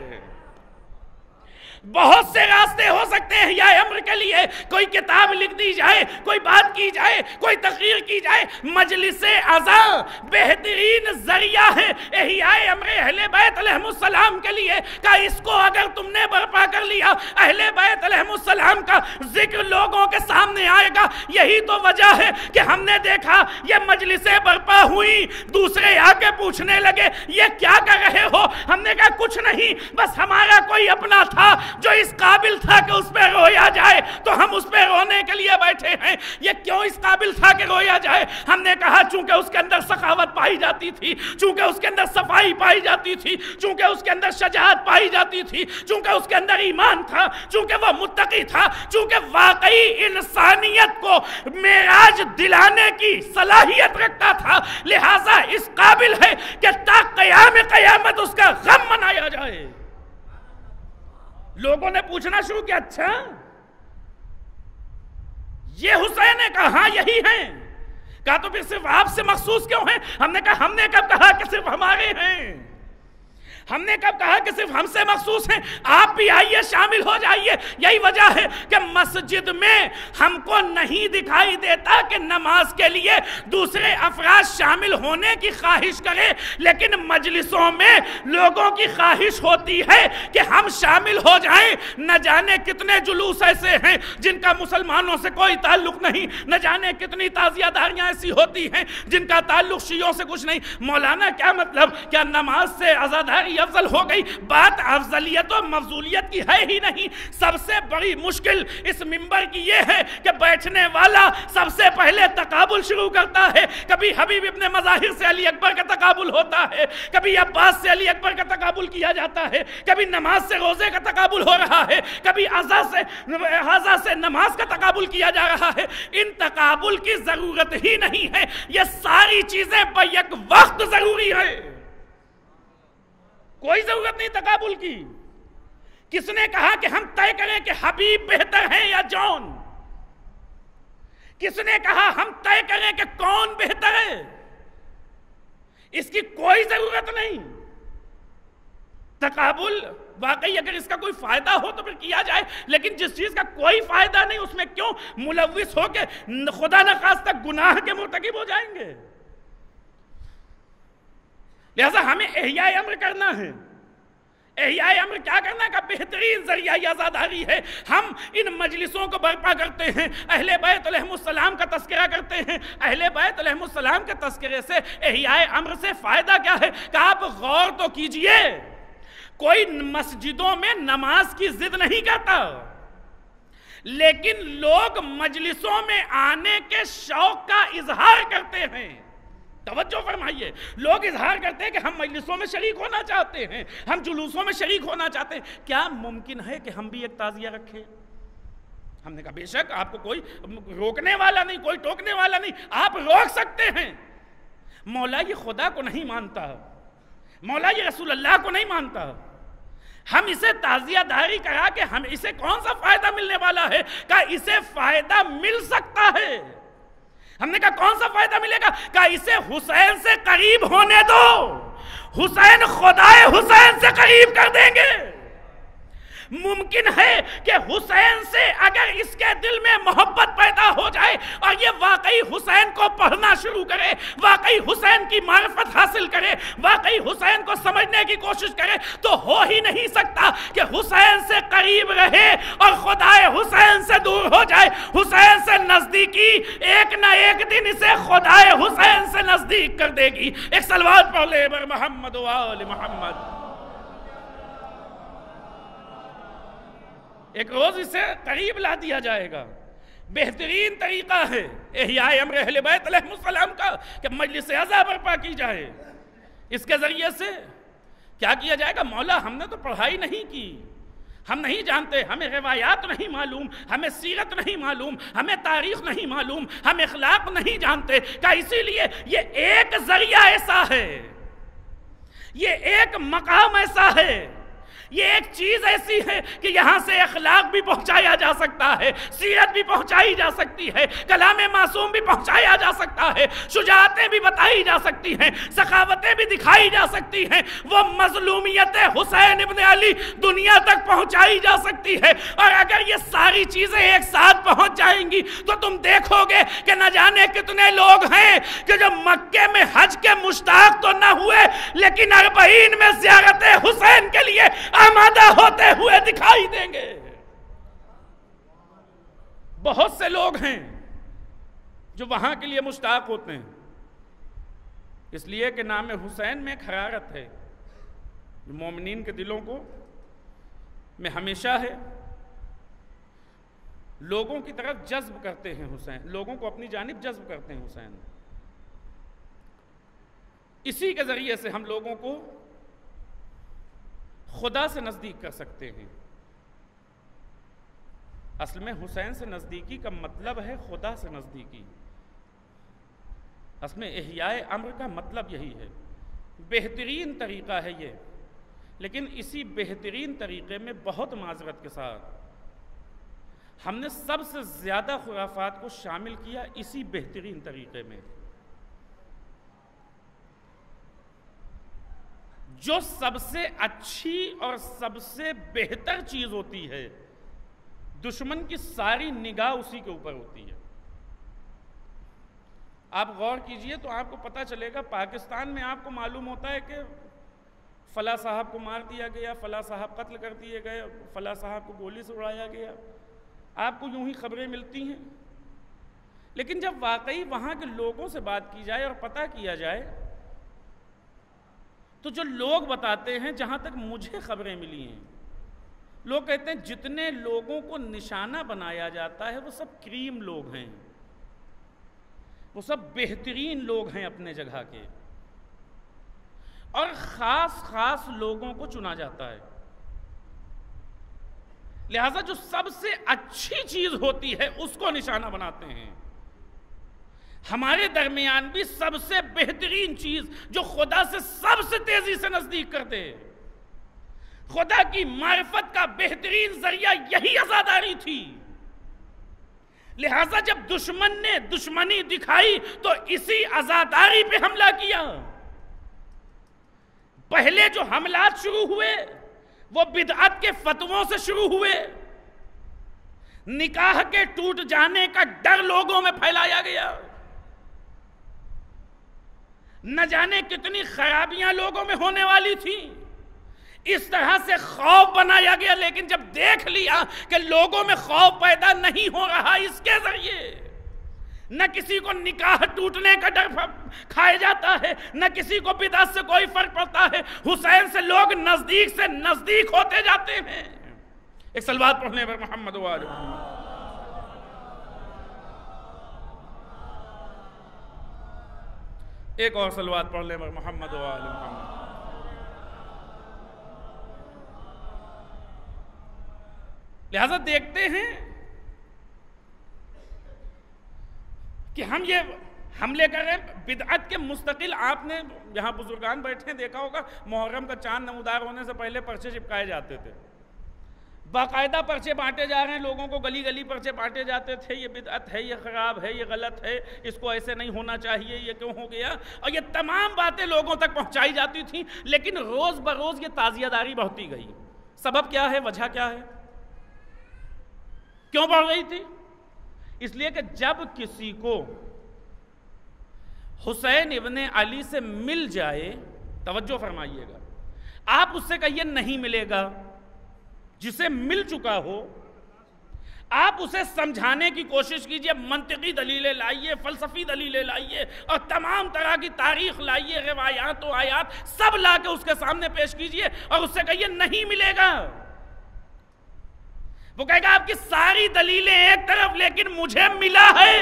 بہت سے راستے ہو سکتے ہیں احیاء امر کے لیے، کوئی کتاب لکھ دی جائے، کوئی بات کی جائے، کوئی تقریر کی جائے، مجلس عزا بہترین ذریعہ ہے احیاء امر اہل بیت علیہ السلام کے لیے۔ کہ اس کو اگر تم نے برپا کر لیا، اہل بیت علیہ السلام کا ذکر لوگوں کے سامنے آئے گا۔ یہی تو وجہ ہے کہ ہم نے دیکھا یہ مجلسیں برپا ہوئی، دوسرے آ کے پوچھنے لگے یہ کیا کر رہے ہو؟ ہم نے کہا کچھ نہیں، بس ہمارا کوئی اپنا تھا جو اس قابل تھا کہ اس پہ رویا جائے تو ہم اس پہ رونے کے لیے بیٹھے ہیں۔ یہ کیوں اس قابل تھا کہ رویا جائے؟ ہم نے کہا چونکہ اس کے اندر سخاوت پائی جاتی تھی، چونکہ اس کے اندر صفائی پائی جاتی تھی، چونکہ اس کے اندر شجاعت پائی جاتی تھی، چونکہ اس کے اندر ایمان تھا، چونکہ وہ متقی تھا، چونکہ واقعی انسانیت کو معراج دلانے کی صلاحیت رکھتا تھا، لہٰذا اس قابل ہے کہ تا قیام قیامت اس کا غم منایا جائے۔ لوگوں نے پوچھنا شروع کیا، اچھا یہ حسین ہے؟ کہا ہاں یہی ہیں۔ کہا تو پھر صرف آپ سے مخصوص کیوں ہیں؟ ہم نے کہا ہم نے کب کہا کہ صرف ہمارے ہیں؟ ہم نے کب کہا کہ صرف ہم سے مخصوص ہیں؟ آپ بھی آئیے، شامل ہو جائیے۔ یہی وجہ ہے کہ مسجد میں ہم کو نہیں دکھائی دیتا کہ نماز کے لیے دوسرے افراد شامل ہونے کی خواہش کرے، لیکن مجلسوں میں لوگوں کی خواہش ہوتی ہے کہ ہم شامل ہو جائیں۔ نہ جانے کتنے جلوس ایسے ہیں جن کا مسلمانوں سے کوئی تعلق نہیں، نہ جانے کتنی تعزیہ داریاں ایسی ہوتی ہیں جن کا تعلق شیعوں سے کچھ نہیں۔ مولانا کیا مطلب؟ کیا نماز سے عزاداری افضل ہو گئی؟ بات افضلیت و مفضولیت کی ہے ہی نہیں۔ سب سے بڑی مشکل اس منبر کی یہ ہے کہ بیٹھنے والا سب سے پہلے تقابل شروع کرتا ہے۔ کبھی حبیب ابن مظاہر سے علی اکبر کا تقابل ہوتا ہے، کبھی عباس سے علی اکبر کا تقابل کیا جاتا ہے، کبھی نماز سے روزے کا تقابل ہو رہا ہے، کبھی عزا سے عزا سے نماز کا تقابل کیا جا رہا ہے۔ ان تقابل کی ضرورت ہی نہیں ہے، یہ ساری چیزیں بیک وقت ضروری ہے، کوئی ضرورت نہیں تقابل کی۔ کس نے کہا کہ ہم طے کریں کہ حبیب بہتر ہیں یا جون؟ کس نے کہا ہم طے کریں کہ کون بہتر ہے؟ اس کی کوئی ضرورت نہیں۔ تقابل واقعی اگر اس کا کوئی فائدہ ہو تو پھر کیا جائے، لیکن جس چیز کا کوئی فائدہ نہیں اس میں کیوں ملوث ہو کے خدا نخواستہ گناہ کے مرتکب ہو جائیں گے؟ لہذا ہمیں احیاء امر کرنا ہے۔ احیاء امر کیا کرنا کا بہترین ذریعہ یہ عزاداری ہے۔ ہم ان مجلسوں کو برپا کرتے ہیں، اہل بیت علیہ السلام کا تذکرہ کرتے ہیں، اہل بیت علیہ السلام کے تذکرے سے احیاء امر سے فائدہ کیا ہے کہ آپ غور تو کیجئے، کوئی مسجدوں میں نماز کی ضد نہیں کرتا، لیکن لوگ مجلسوں میں آنے کے شوق کا اظہار کرتے ہیں۔ توجہ فرمائیے، لوگ اظہار کرتے ہیں کہ ہم مجلسوں میں شریک ہونا چاہتے ہیں، ہم جلوسوں میں شریک ہونا چاہتے ہیں۔ کیا ممکن ہے کہ ہم بھی ایک تعزیہ رکھیں؟ ہم نے کہا بے شک، آپ کو کوئی روکنے والا نہیں، کوئی ٹوکنے والا نہیں، آپ روک سکتے ہیں۔ مولا یہ خدا کو نہیں مانتا، مولا یہ رسول اللہ کو نہیں مانتا، ہم اسے تعزیہ داری کرا کے ہم اسے کون سا فائدہ ملنے والا ہے؟ کہ اسے فائدہ مل سکتا ہے۔ ہم نے کہا کون سا فائدہ ملے گا؟ کہ اسے حسین سے قریب ہونے دو، حسین خدائے حسین سے قریب کر دیں گے۔ ممکن ہے کہ حسین سے اگر اس کے دل میں محبت پیدا ہو جائے اور یہ واقعی حسین کو پڑھنا شروع کرے، واقعی حسین کی معرفت حاصل کرے، واقعی حسین کو سمجھنے کی کوشش کرے، تو ہو ہی نہیں سکتا کہ حسین سے قریب رہے اور خدائے حسین سے دور ہو جائے۔ حسین سے نزدیکی ایک نہ ایک دن اسے خدائے حسین سے نزدیک کر دے گی۔ ایک صلوات پڑھ لے بر محمد و آل محمد۔ ایک روز اسے قریب لا دیا جائے گا۔ بہترین طریقہ ہے احیاء امر اہل بیت علیہ السلام کا کہ مجلس عزا برپا کی جائے۔ اس کے ذریعے سے کیا کیا جائے گا؟ مولا ہم نے تو پڑھائی نہیں کی، ہم نہیں جانتے، ہمیں روایات نہیں معلوم، ہمیں سیرت نہیں معلوم، ہمیں تاریخ نہیں معلوم، ہم اخلاق نہیں جانتے، کہ اسی لیے یہ ایک ذریعہ ایسا ہے، یہ ایک مقام ایسا ہے، یہ ایک چیز ایسی ہے کہ یہاں سے اخلاق بھی پہنچایا جا سکتا ہے، سیرت بھی پہنچائی جا سکتی ہے، کلام معصوم بھی پہنچایا جا سکتا ہے، شجاعتیں بھی بتائی جا سکتی ہیں، سخاوتیں بھی دکھائی جا سکتی ہیں، وہ مظلومیت حسین ابن علی دنیا تک پہنچائی جا سکتی ہے۔ اور اگر یہ ساری چیزیں ایک ساتھ پہنچ جائیں گی تو تم دیکھو گے کہ نہ جانے کتنے لوگ ہیں کہ جو مکے میں حج کے مشتاق تو نہ ہوئے لیکن اربعین میں زیارت حسین کے لیے آمادہ ہوتے ہوئے دکھائی دیں گے۔ بہت سے لوگ ہیں جو وہاں کے لیے مشتاق ہوتے ہیں، اس لیے کہ نام حسین میں ایک حرارت ہے جو مومنین کے دلوں کو میں ہمیشہ ہے، لوگوں کی طرف جذب کرتے ہیں حسین، لوگوں کو اپنی جانب جذب کرتے ہیں حسین۔ اسی کے ذریعے سے ہم لوگوں کو خدا سے نزدیک کر سکتے ہیں۔ اصل میں حسین سے نزدیکی کا مطلب ہے خدا سے نزدیکی، اصل میں احیاء امر کا مطلب یہی ہے۔ بہترین طریقہ ہے یہ، لیکن اسی بہترین طریقے میں بہت معذرت کے ساتھ ہم نے سب سے زیادہ خرافات کو شامل کیا اسی بہترین طریقے میں۔ جو سب سے اچھی اور سب سے بہتر چیز ہوتی ہے، دشمن کی ساری نگاہ اسی کے اوپر ہوتی ہے۔ آپ غور کیجئے تو آپ کو پتہ چلے گا، پاکستان میں آپ کو معلوم ہوتا ہے کہ فلاں صاحب کو مار دیا گیا، فلاں صاحب قتل کر دیے گئے، فلاں صاحب کو گولی سے اڑایا گیا، آپ کو یوں ہی خبریں ملتی ہیں۔ لیکن جب واقعی وہاں کے لوگوں سے بات کی جائے اور پتہ کیا جائے تو جو لوگ بتاتے ہیں، جہاں تک مجھے خبریں ملی ہیں، لوگ کہتے ہیں جتنے لوگوں کو نشانہ بنایا جاتا ہے وہ سب کریم لوگ ہیں، وہ سب بہترین لوگ ہیں اپنے جگہ کے، اور خاص خاص لوگوں کو چنا جاتا ہے۔ لہذا جو سب سے اچھی چیز ہوتی ہے اس کو نشانہ بناتے ہیں۔ ہمارے درمیان بھی سب سے بہترین چیز جو خدا سے سب سے تیزی سے نزدیک کر دے، خدا کی معرفت کا بہترین ذریعہ یہی عزاداری تھی۔ لہذا جب دشمن نے دشمنی دکھائی تو اسی عزاداری پہ حملہ کیا۔ پہلے جو حملات شروع ہوئے وہ بدعت کے فتووں سے شروع ہوئے، نکاح کے ٹوٹ جانے کا ڈر لوگوں میں پھیلایا گیا، نہ جانے کتنی خرابیاں لوگوں میں ہونے والی تھیں، اس طرح سے خوف بنایا گیا، لیکن جب دیکھ لیا کہ لوگوں میں خوف پیدا نہیں ہو رہا اس کے ذریعے، نہ کسی کو نکاح ٹوٹنے کا ڈر کھایا جاتا ہے، نہ کسی کو بدعت سے کوئی فرق پڑتا ہے، حسین سے لوگ نزدیک سے نزدیک ہوتے جاتے ہیں۔ ایک صلوات پڑھنے پر محمد و آل محمد۔ ایک اور صلوات پڑھنے پر محمد و آل محمد۔ لہذا دیکھتے ہیں کہ ہم یہ حملے کر رہے ہیں بدعت کے مستقل۔ آپ نے یہاں بزرگان بیٹھے ہیں، دیکھا ہوگا محرم کا چاند نمودار ہونے سے پہلے پرچے چپکائے جاتے تھے، باقاعدہ پرچے بانٹے جا رہے ہیں، لوگوں کو گلی گلی پرچے بانٹے جاتے تھے، یہ بدعت ہے، یہ خراب ہے، یہ غلط ہے، اس کو ایسے نہیں ہونا چاہیے، یہ کیوں ہو گیا، اور یہ تمام باتیں لوگوں تک پہنچائی جاتی تھیں۔ لیکن روز بروز یہ تعزیہ داری بڑھتی گئی۔ سبب کیا ہے؟ وجہ کیا ہے؟ کیوں بڑھ رہی تھی؟ اس لیے کہ جب کسی کو حسین ابن علی سے مل جائے، توجہ فرمائیے گا، آپ اس سے کہیے نہیں ملے گا، جسے مل چکا ہو آپ اسے سمجھانے کی کوشش کیجئے، منطقی دلیلیں لائیے، فلسفی دلیلیں لائیے، اور تمام طرح کی تاریخ لائیے، روایات و آیات سب لا کے اس کے سامنے پیش کیجئے اور اس سے کہیے نہیں ملے گا۔ وہ کہے گا آپ کی ساری دلیلیں ایک طرف، لیکن مجھے ملا ہے،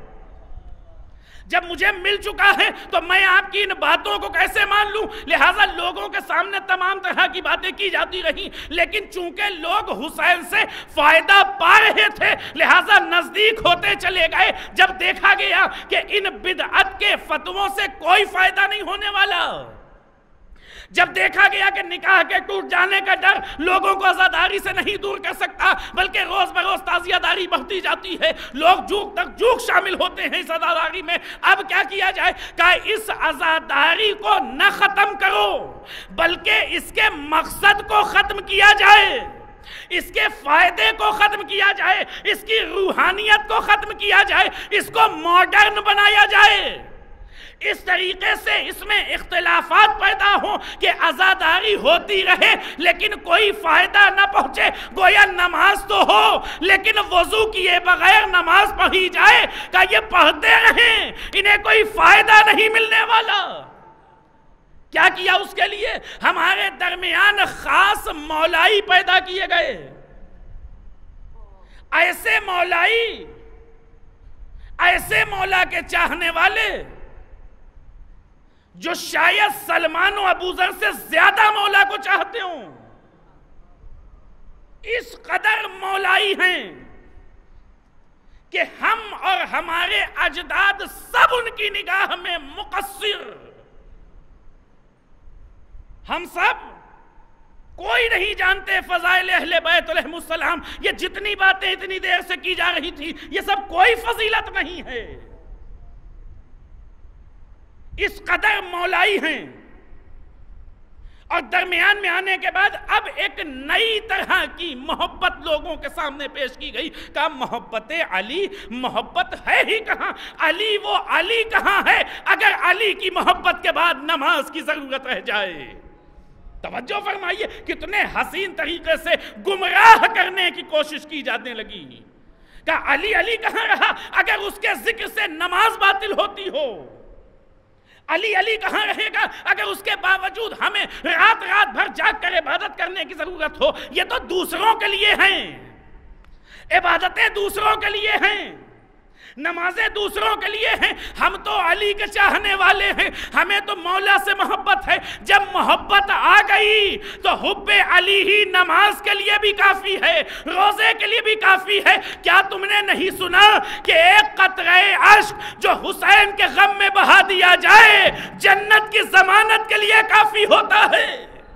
جب مجھے مل چکا ہے تو میں آپ کی ان باتوں کو کیسے مان لوں؟ لہٰذا لوگوں کے سامنے تمام طرح کی باتیں کی جاتی رہیں، لیکن چونکہ لوگ حسین سے فائدہ پا رہے تھے لہٰذا نزدیک ہوتے چلے گئے۔ جب دیکھا گیا کہ ان بدعت کے فتووں سے کوئی فائدہ نہیں ہونے والا، جب دیکھا گیا کہ نکاح کے ٹوٹ جانے کا ڈر لوگوں کو عزاداری سے نہیں دور کر سکتا، بلکہ روز بروز تعزیہ داری بڑھتی جاتی ہے، لوگ جوک تک جوک شامل ہوتے ہیں اس عزاداری میں، اب کیا کیا جائے؟ کہ اس عزاداری کو نہ ختم کرو بلکہ اس کے مقصد کو ختم کیا جائے، اس کے فائدے کو ختم کیا جائے، اس کی روحانیت کو ختم کیا جائے، اس کو ماڈرن بنایا جائے۔ اس طریقے سے اس میں اختلافات پیدا ہوں کہ عزاداری ہوتی رہے لیکن کوئی فائدہ نہ پہنچے، گویا نماز تو ہو لیکن وضو کیے بغیر نماز پڑھی جائے، کہ یہ پڑھتے رہیں انہیں کوئی فائدہ نہیں ملنے والا۔ کیا کیا اس کے لیے؟ ہمارے درمیان خاص مولائی پیدا کیے گئے، ایسے مولائی، ایسے مولا کے چاہنے والے جو شاید سلمان و ابوذر سے زیادہ مولا کو چاہتے ہوں، اس قدر مولائی ہیں کہ ہم اور ہمارے اجداد سب ان کی نگاہ میں مقصر، ہم سب کوئی نہیں جانتے فضائل اہل بیت علیہ السلام۔ یہ جتنی باتیں اتنی دیر سے کی جا رہی تھی یہ سب کوئی فضیلت نہیں ہے، اس قدر مولائی ہیں۔ اور درمیان میں آنے کے بعد اب ایک نئی طرح کی محبت لوگوں کے سامنے پیش کی گئی، کہا محبت علی محبت ہے ہی کہاں، علی وہ علی کہاں ہے اگر علی کی محبت کے بعد نماز کی ضرورت رہ جائے۔ توجہ فرمائیے کتنے حسین طریقے سے گمراہ کرنے کی کوشش کی جانے لگی، کہا علی علی کہاں رہا اگر اس کے ذکر سے نماز باطل ہوتی ہو، علی علی کہاں رہے گا اگر اس کے باوجود ہمیں رات رات بھر جاگ کر عبادت کرنے کی ضرورت ہو۔ یہ تو دوسروں کے لیے ہیں، عبادتیں دوسروں کے لیے ہیں، نمازیں دوسروں کے لیے ہیں، ہم تو علی کے چاہنے والے ہیں، ہمیں تو مولا سے محبت ہے۔ جب محبت آ گئی تو حب علی ہی نماز کے لیے بھی کافی ہے، روزے کے لیے بھی کافی ہے۔ کیا تم نے نہیں سنا کہ ایک قطرہ اشک جو حسین کے غم میں بہا دیا جائے جنت کی ضمانت کے لیے کافی ہوتا ہے؟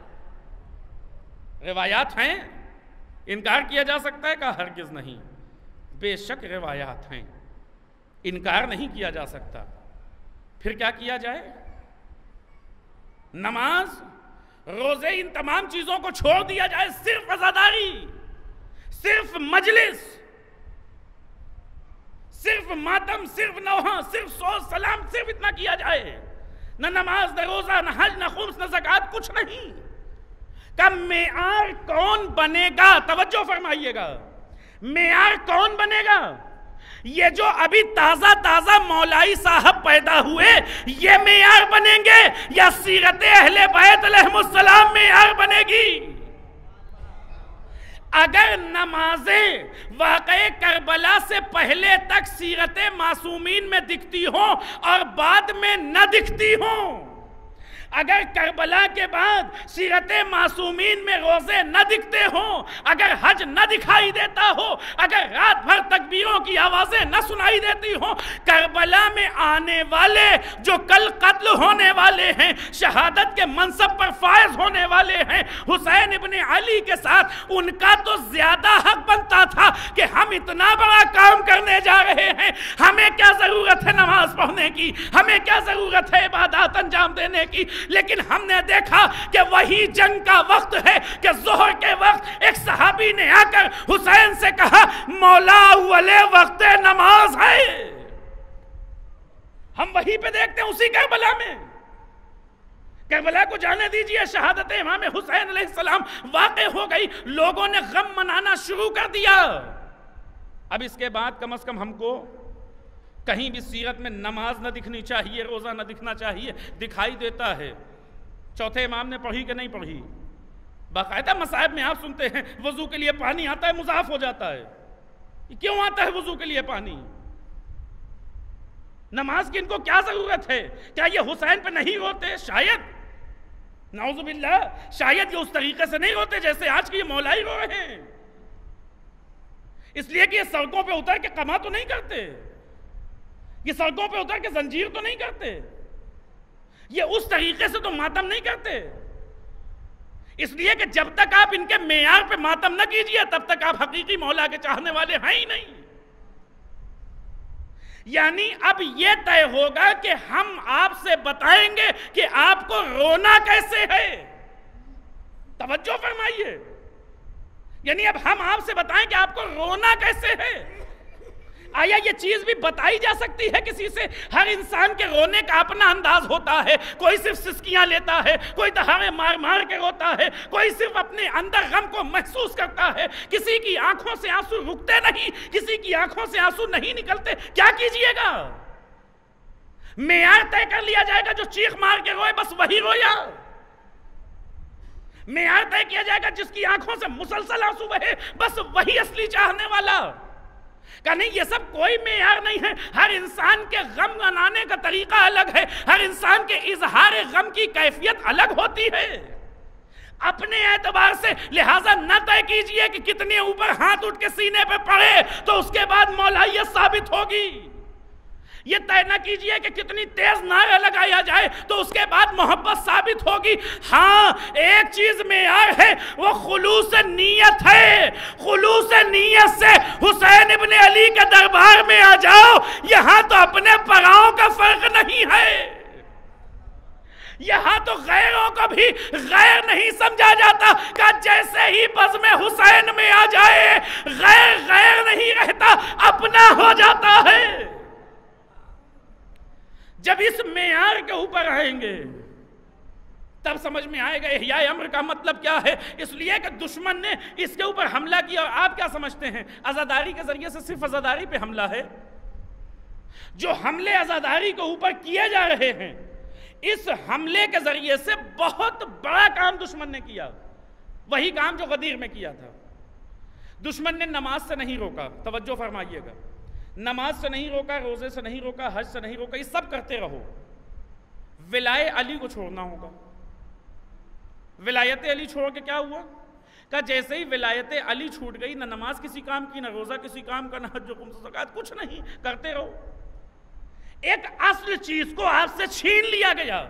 روایات ہیں، انکار کیا جا سکتا ہے؟ کہا ہرگز نہیں، بے شک روایات ہیں، انکار نہیں کیا جا سکتا۔ پھر کیا کیا جائے؟ نماز روزے ان تمام چیزوں کو چھوڑ دیا جائے، صرف عزاداری، صرف مجلس، صرف ماتم، صرف نوحہ، صرف سوز سلام، صرف اتنا کیا جائے، نہ نماز، نہ روزہ، نہ حج، نہ خمس، نہ زکوٰۃ، کچھ نہیں۔ کا معیار کون بنے گا؟ توجہ فرمائیے گا، معیار کون بنے گا؟ یہ جو ابھی تازہ تازہ مولائی صاحب پیدا ہوئے یہ معیار بنیں گے یا سیرت اہل بیت علیہم السلام معیار بنے گی؟ اگر نمازیں واقعہ کربلا سے پہلے تک سیرت معصومین میں دکھتی ہوں اور بعد میں نہ دکھتی ہوں، اگر کربلا کے بعد سیرت معصومین میں روزے نہ دکھتے ہوں، اگر حج نہ دکھائی دیتا ہو، اگر رات بھر تکبیروں کی آوازیں نہ سنائی دیتی ہوں، کربلا میں آنے والے جو کل قتل ہونے والے ہیں، شہادت کے منصب پر فائز ہونے والے ہیں، حسین ابن علی کے ساتھ ان کا تو زیادہ حق بنتا تھا کہ ہم اتنا بڑا کام کرنے جا رہے ہیں، ہمیں کیا ضرورت ہے نماز پڑھنے کی، ہمیں کیا ضرورت ہے عبادات انجام دینے کی، لیکن ہم نے دیکھا کہ وہی جنگ کا وقت ہے کہ ظہر کے وقت ایک صحابی نے آ کر حسین سے کہا مولا اولے وقت نماز ہے۔ ہم وہی پہ دیکھتے ہیں اسی کربلا میں، کربلا کو جانے دیجئے، شہادت امام حسین علیہ السلام واقع ہو گئی، لوگوں نے غم منانا شروع کر دیا۔ اب اس کے بعد کم از کم ہم کو کہیں بھی سیرت میں نماز نہ دکھنی چاہیے، روزہ نہ دکھنا چاہیے، دکھائی دیتا ہے۔ چوتھے امام نے پڑھی کہ نہیں پڑھی؟ باقاعدہ مصائب میں آپ سنتے ہیں وضو کے لیے پانی آتا ہے مضاف ہو جاتا ہے، کیوں آتا ہے وضو کے لیے پانی؟ نماز کی ان کو کیا ضرورت ہے؟ کیا یہ حسین پہ نہیں روتے؟ شاید، نعوذ باللہ، شاید یہ اس طریقے سے نہیں روتے جیسے آج کے یہ مولائی رو رہے ہیں، اس لیے کہ یہ سڑکوں پہ اتر کے قما تو نہیں کرتے، یہ سڑکوں پہ اتر کے زنجیر تو نہیں کرتے، یہ اس طریقے سے تو ماتم نہیں کرتے، اس لیے کہ جب تک آپ ان کے معیار پہ ماتم نہ کیجئے تب تک آپ حقیقی مولا کے چاہنے والے ہیں ہی نہیں۔ یعنی اب یہ طے ہوگا کہ ہم آپ سے بتائیں گے کہ آپ کو رونا کیسے ہے، توجہ فرمائیے، یعنی اب ہم آپ سے بتائیں کہ آپ کو رونا کیسے ہے۔ آیا یہ چیز بھی بتائی جا سکتی ہے کسی سے؟ ہر انسان کے رونے کا اپنا انداز ہوتا ہے، کوئی صرف سسکیاں لیتا ہے، کوئی دہاڑے مار مار کے روتا ہے، کوئی صرف اپنے اندر غم کو محسوس کرتا ہے، کسی کی آنکھوں سے آنسو رکتے نہیں، کسی کی آنکھوں سے آنسو نہیں نکلتے، کیا کیجئے گا؟ معیار طے کر لیا جائے گا، جو چیخ مار کے روئے بس وہی رویا، معیار طے کیا جائے گا جس کی آنکھوں سے مسلسل آنسو بہے بس وہی اصلی چاہنے والا۔ کہ نہیں، یہ سب کوئی معیار نہیں ہے، ہر انسان کے غم منانے کا طریقہ الگ ہے، ہر انسان کے اظہار غم کی کیفیت الگ ہوتی ہے اپنے اعتبار سے، لہٰذا نہ طے کیجئے کہ کتنے اوپر ہاتھ اٹھ کے سینے پہ پڑے تو اس کے بعد مولائیت ثابت ہوگی، یہ طے نہ کیجئے کہ کتنی تیز نعرہ لگایا جائے تو اس کے بعد محبت ثابت ہوگی۔ ہاں ایک چیز معیار ہے، وہ خلوص نیت ہے، خلوص نیت سے حسین ابن علی کے دربار میں آ جاؤ، یہاں تو اپنے پراؤں کا فرق نہیں ہے، یہاں تو غیروں کو بھی غیر نہیں سمجھا جاتا، کہ جیسے ہی بزم حسین میں آ جائے غیر غیر نہیں رہتا، اپنا ہو جاتا ہے۔ جب اس معیار کے اوپر آئیں گے تب سمجھ میں آئے گا احیاء امر کا مطلب کیا ہے، اس لیے کہ دشمن نے اس کے اوپر حملہ کیا، اور آپ کیا سمجھتے ہیں عزاداری کے ذریعے سے صرف عزاداری پہ حملہ ہے؟ جو حملے عزاداری کے اوپر کیے جا رہے ہیں، اس حملے کے ذریعے سے بہت بڑا کام دشمن نے کیا، وہی کام جو غدیر میں کیا تھا۔ دشمن نے نماز سے نہیں روکا، توجہ فرمائیے گا، نماز سے نہیں روکا، روزے سے نہیں روکا، حج سے نہیں روکا، یہ سب کرتے رہو، ولائے علی کو چھوڑنا ہوگا۔ ولایت علی چھوڑ کے کیا ہوا؟ کہ جیسے ہی ولایت علی چھوٹ گئی، نہ نماز کسی کام کی، نہ روزہ کسی کام کا، نہ حج و خمس و زکوٰۃ، کچھ نہیں، کرتے رہو۔ ایک اصل چیز کو آپ سے چھین لیا گیا،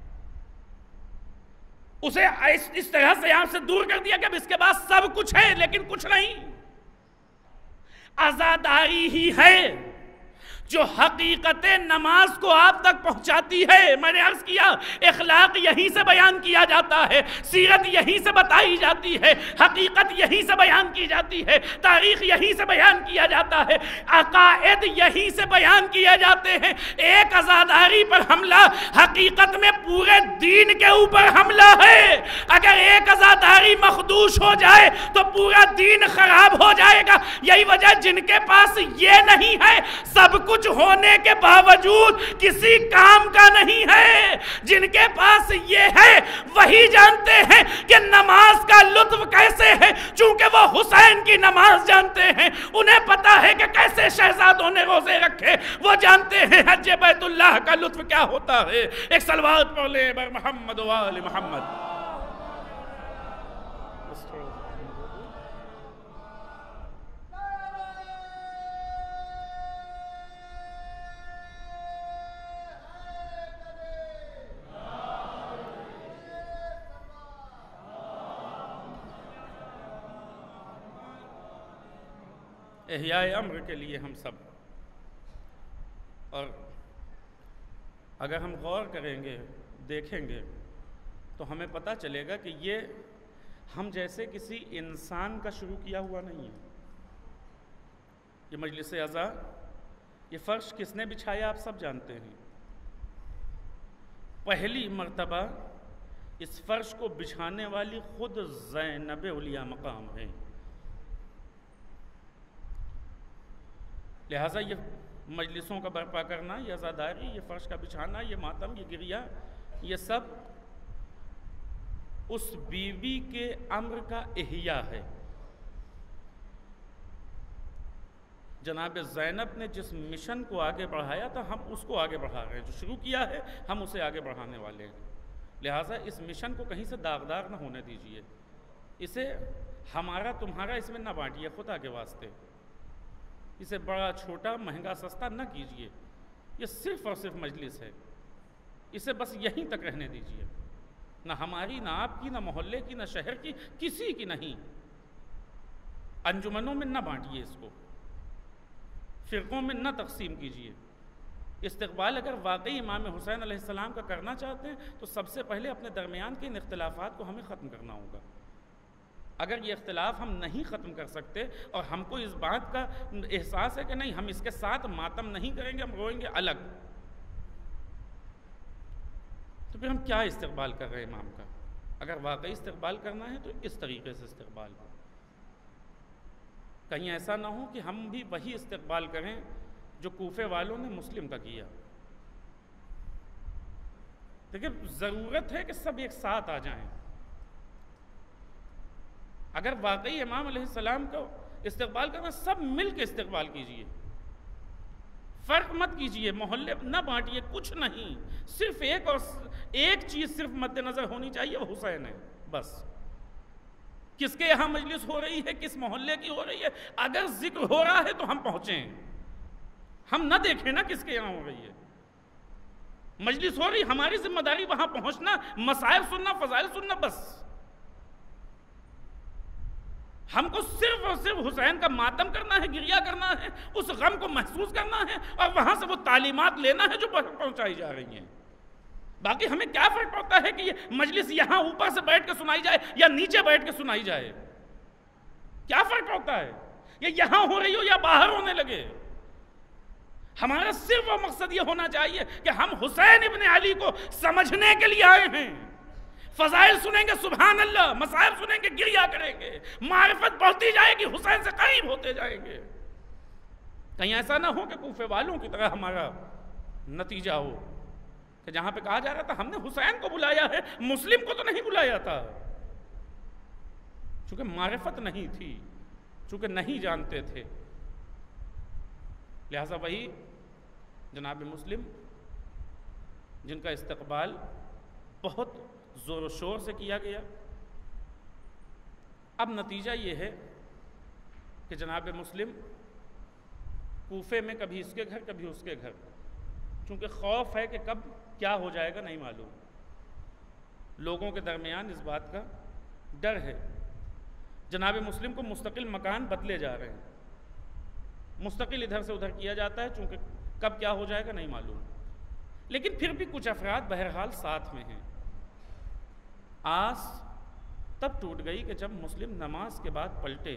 اسے اس طرح سے آپ سے دور کر دیا کہ اب اس کے بعد سب کچھ ہے لیکن کچھ نہیں، عزاداری ہی ہے جو حقیقت نماز کو آپ تک پہنچاتی ہے. میں نے عرض کیا اخلاق یہیں سے بیان کیا جاتا ہے, سیرت یہیں سے بتائی جاتی ہے, حقیقت یہیں سے بیان کی جاتی ہے, تاریخ یہیں سے بیان کیا جاتا ہے, عقائد یہیں سے بیان کیے جاتے ہیں. ایک عزاداری پر حملہ حقیقت میں پورے دین کے اوپر حملہ ہے. اگر ایک عزاداری مخدوش ہو جائے تو پورا دین خراب ہو جائے گا. یہی وجہ جن کے پاس یہ نہیں ہے سب کچھ ہونے کے باوجود کسی کام کا نہیں ہے. جن کے پاس یہ ہے وہی جانتے ہیں کہ نماز کا لطف کیسے ہے, چونکہ وہ حسین کی نماز جانتے ہیں. انہیں پتا ہے کہ کیسے شہزادوں نے روزے رکھے, وہ جانتے ہیں حج بیت اللہ کا لطف کیا ہوتا ہے. ایک صلوات پڑھ لے بر محمد و آل محمد. احیاء امر کے لیے ہم سب, اور اگر ہم غور کریں گے دیکھیں گے تو ہمیں پتہ چلے گا کہ یہ ہم جیسے کسی انسان کا شروع کیا ہوا نہیں ہے. یہ مجلس عزا, یہ فرش کس نے بچھایا آپ سب جانتے ہیں. پہلی مرتبہ اس فرش کو بچھانے والی خود زینب اولیاء مقام ہے. لہٰذا یہ مجلسوں کا برپا کرنا, یہ عزاداری, یہ فرش کا بچھانا, یہ ماتم, یہ گریہ, یہ سب اس بیوی کے امر کا احیاء ہے. جناب زینب نے جس مشن کو آگے بڑھایا تھا ہم اس کو آگے بڑھا رہے ہیں. جو شروع کیا ہے ہم اسے آگے بڑھانے والے ہیں. لہٰذا اس مشن کو کہیں سے داغدار نہ ہونے دیجیے. اسے ہمارا تمہارا اس میں نہ بانٹیے خدا کے واسطے. اسے بڑا چھوٹا مہنگا سستا نہ کیجیے. یہ صرف اور صرف مجلس ہے, اسے بس یہیں تک رہنے دیجیے. نہ ہماری, نہ آپ کی, نہ محلے کی, نہ شہر کی, کسی کی نہیں. انجمنوں میں نہ بانٹیے اس کو, فرقوں میں نہ تقسیم کیجیے. استقبال اگر واقعی امام حسین علیہ السلام کا کرنا چاہتے ہیں تو سب سے پہلے اپنے درمیان کے ان اختلافات کو ہمیں ختم کرنا ہوگا. اگر یہ اختلاف ہم نہیں ختم کر سکتے اور ہم کو اس بات کا احساس ہے کہ نہیں ہم اس کے ساتھ ماتم نہیں کریں گے, ہم روئیں گے الگ, تو پھر ہم کیا استقبال کر رہے ہیں امام کا. اگر واقعی استقبال کرنا ہے تو اس طریقے سے استقبال ہو. کہیں ایسا نہ ہو کہ ہم بھی وہی استقبال کریں جو کوفے والوں نے مسلم کا کیا. دیکھیں ضرورت ہے کہ سب ایک ساتھ آ جائیں. اگر واقعی امام علیہ السلام کو استقبال کرنا سب مل کے استقبال کیجئے, فرق مت کیجئے, محلے نہ بانٹیے, کچھ نہیں. صرف ایک اور ایک چیز صرف مد نظر ہونی چاہیے, وہ حسین ہے بس. کس کے یہاں مجلس ہو رہی ہے, کس محلے کی ہو رہی ہے, اگر ذکر ہو رہا ہے تو ہم پہنچیں. ہم نہ دیکھیں نا کس کے یہاں ہو رہی ہے. مجلس ہو رہی, ہماری ذمہ داری وہاں پہنچنا, مسائل سننا, فضائل سننا, بس. ہم کو صرف اور صرف حسین کا ماتم کرنا ہے, گریہ کرنا ہے, اس غم کو محسوس کرنا ہے اور وہاں سے وہ تعلیمات لینا ہے جو پہنچائی جا رہی ہیں. باقی ہمیں کیا فرق پڑتا ہے کہ یہ مجلس یہاں اوپر سے بیٹھ کے سنائی جائے یا نیچے بیٹھ کے سنائی جائے. کیا فرق پڑتا ہے, یہ یہاں ہو رہی ہو یا باہر ہونے لگے. ہمارا صرف وہ مقصد یہ ہونا چاہیے کہ ہم حسین ابن علی کو سمجھنے کے لیے آئے ہیں. فضائل سنیں گے سبحان اللہ, مسائل سنیں گے گریہ کریں گے, معرفت بڑھتی جائے گی, حسین سے قریب ہوتے جائیں گے. کہیں ایسا نہ ہو کہ کوفے والوں کی طرح ہمارا نتیجہ ہو کہ جہاں پہ کہا جا رہا تھا ہم نے حسین کو بلایا ہے, مسلم کو تو نہیں بلایا تھا. چونکہ معرفت نہیں تھی, چونکہ نہیں جانتے تھے. لہٰذا وہی جناب مسلم جن کا استقبال بہت زور و شور سے کیا گیا. اب نتیجہ یہ ہے کہ جناب مسلم کوفے میں کبھی اس کے گھر کبھی اس کے گھر, چونکہ خوف ہے کہ کب کیا ہو جائے گا نہیں معلوم. لوگوں کے درمیان اس بات کا ڈر ہے. جناب مسلم کو مستقل مکان بدلے جا رہے ہیں, مستقل ادھر سے ادھر کیا جاتا ہے, چونکہ کب کیا ہو جائے گا نہیں معلوم، لیکن پھر بھی کچھ افراد بہرحال ساتھ میں ہیں۔ آس تب ٹوٹ گئی کہ جب مسلم نماز کے بعد پلٹے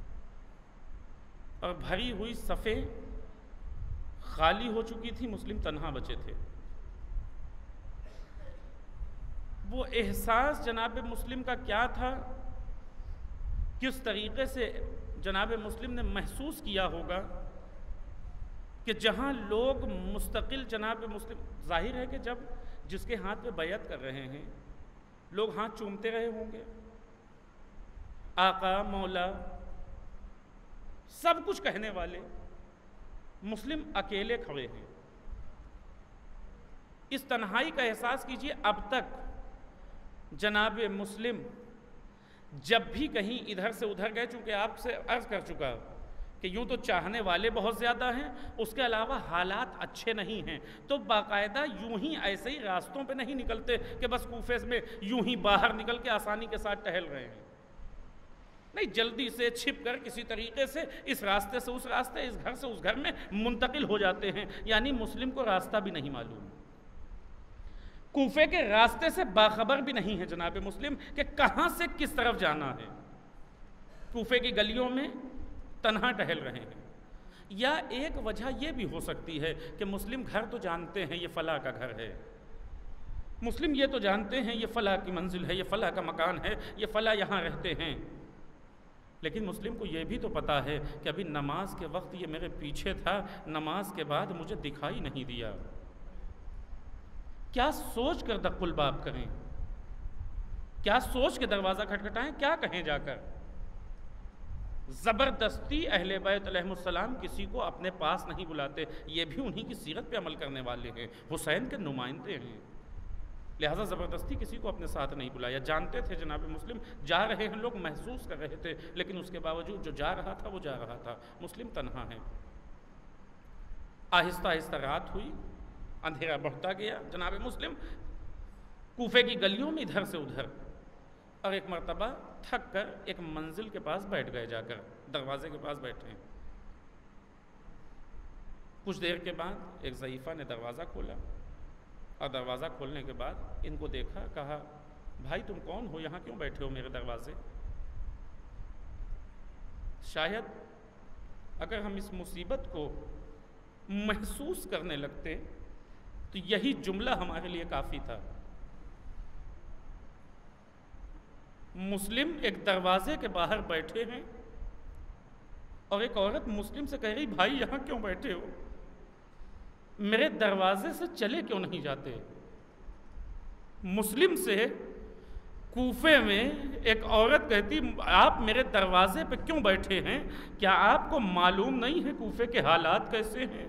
اور بھری ہوئی صفیں خالی ہو چکی تھی، مسلم تنہا بچے تھے۔ وہ احساس جناب مسلم کا کیا تھا، کس طریقے سے جناب مسلم نے محسوس کیا ہوگا کہ جہاں لوگ مستقل جناب مسلم، ظاہر ہے کہ جب جس کے ہاتھ میں بیعت کر رہے ہیں لوگ ہاتھ چومتے رہے ہوں گے، آقا مولا سب کچھ کہنے والے، مسلم اکیلے کھڑے ہیں۔ اس تنہائی کا احساس کیجئے۔ اب تک جناب مسلم جب بھی کہیں ادھر سے ادھر گئے، چونکہ آپ سے عرض کر چکا کہ یوں تو چاہنے والے بہت زیادہ ہیں، اس کے علاوہ حالات اچھے نہیں ہیں، تو باقاعدہ یوں ہی ایسے ہی راستوں پہ نہیں نکلتے کہ بس کوفے میں یوں ہی باہر نکل کے آسانی کے ساتھ ٹہل رہے ہیں، نہیں، جلدی سے چھپ کر کسی طریقے سے اس راستے سے اس راستے، اس گھر سے اس گھر میں منتقل ہو جاتے ہیں۔ یعنی مسلم کو راستہ بھی نہیں معلوم، کوفے کے راستے سے باخبر بھی نہیں ہے جناب مسلم کہ کہاں سے کس طرف جانا ہے، کوفے کی گلیوں میں تنہا ٹہل رہے ہیں۔ یا ایک وجہ یہ بھی ہو سکتی ہے کہ مسلم گھر تو جانتے ہیں یہ فلاں کا گھر ہے، مسلم یہ تو جانتے ہیں یہ فلاں کی منزل ہے، یہ فلاں کا مکان ہے، یہ فلاں یہاں رہتے ہیں، لیکن مسلم کو یہ بھی تو پتا ہے کہ ابھی نماز کے وقت یہ میرے پیچھے تھا، نماز کے بعد مجھے دکھائی نہیں دیا۔ کیا سوچ کر دق الباب کریں، کیا سوچ کے دروازہ کھٹکھٹائیں، کیا کہیں جا کر؟ زبردستی اہل بیت علیہ السلام کسی کو اپنے پاس نہیں بلاتے، یہ بھی انہی کی سیرت پہ عمل کرنے والے ہیں، حسین کے نمائندے ہیں، لہٰذا زبردستی کسی کو اپنے ساتھ نہیں بلایا۔ جانتے تھے جناب مسلم جا رہے ہیں، لوگ محسوس کر رہے تھے، لیکن اس کے باوجود جو جا رہا تھا وہ جا رہا تھا، مسلم تنہا ہے۔ آہستہ آہستہ رات ہوئی، اندھیرا بڑھتا گیا، جناب مسلم کوفے کی گلیوں میں ادھر سے ادھر، اور ایک مرتبہ تھک کر ایک منزل کے پاس بیٹھ گئے، جا کر دروازے کے پاس بیٹھے۔ کچھ دیر کے بعد ایک ضعیفہ نے دروازہ کھولا، اور دروازہ کھولنے کے بعد ان کو دیکھا، کہا بھائی تم کون ہو، یہاں کیوں بیٹھے ہو میرے دروازے؟ شاید اگر ہم اس مصیبت کو محسوس کرنے لگتے تو یہی جملہ ہمارے لیے کافی تھا۔ مسلم ایک دروازے کے باہر بیٹھے ہیں اور ایک عورت مسلم سے کہہ رہی بھائی یہاں کیوں بیٹھے ہو، میرے دروازے سے چلے کیوں نہیں جاتے؟ مسلم سے کوفے میں ایک عورت کہتی آپ میرے دروازے پہ کیوں بیٹھے ہیں، کیا آپ کو معلوم نہیں ہے کوفے کے حالات کیسے ہیں؟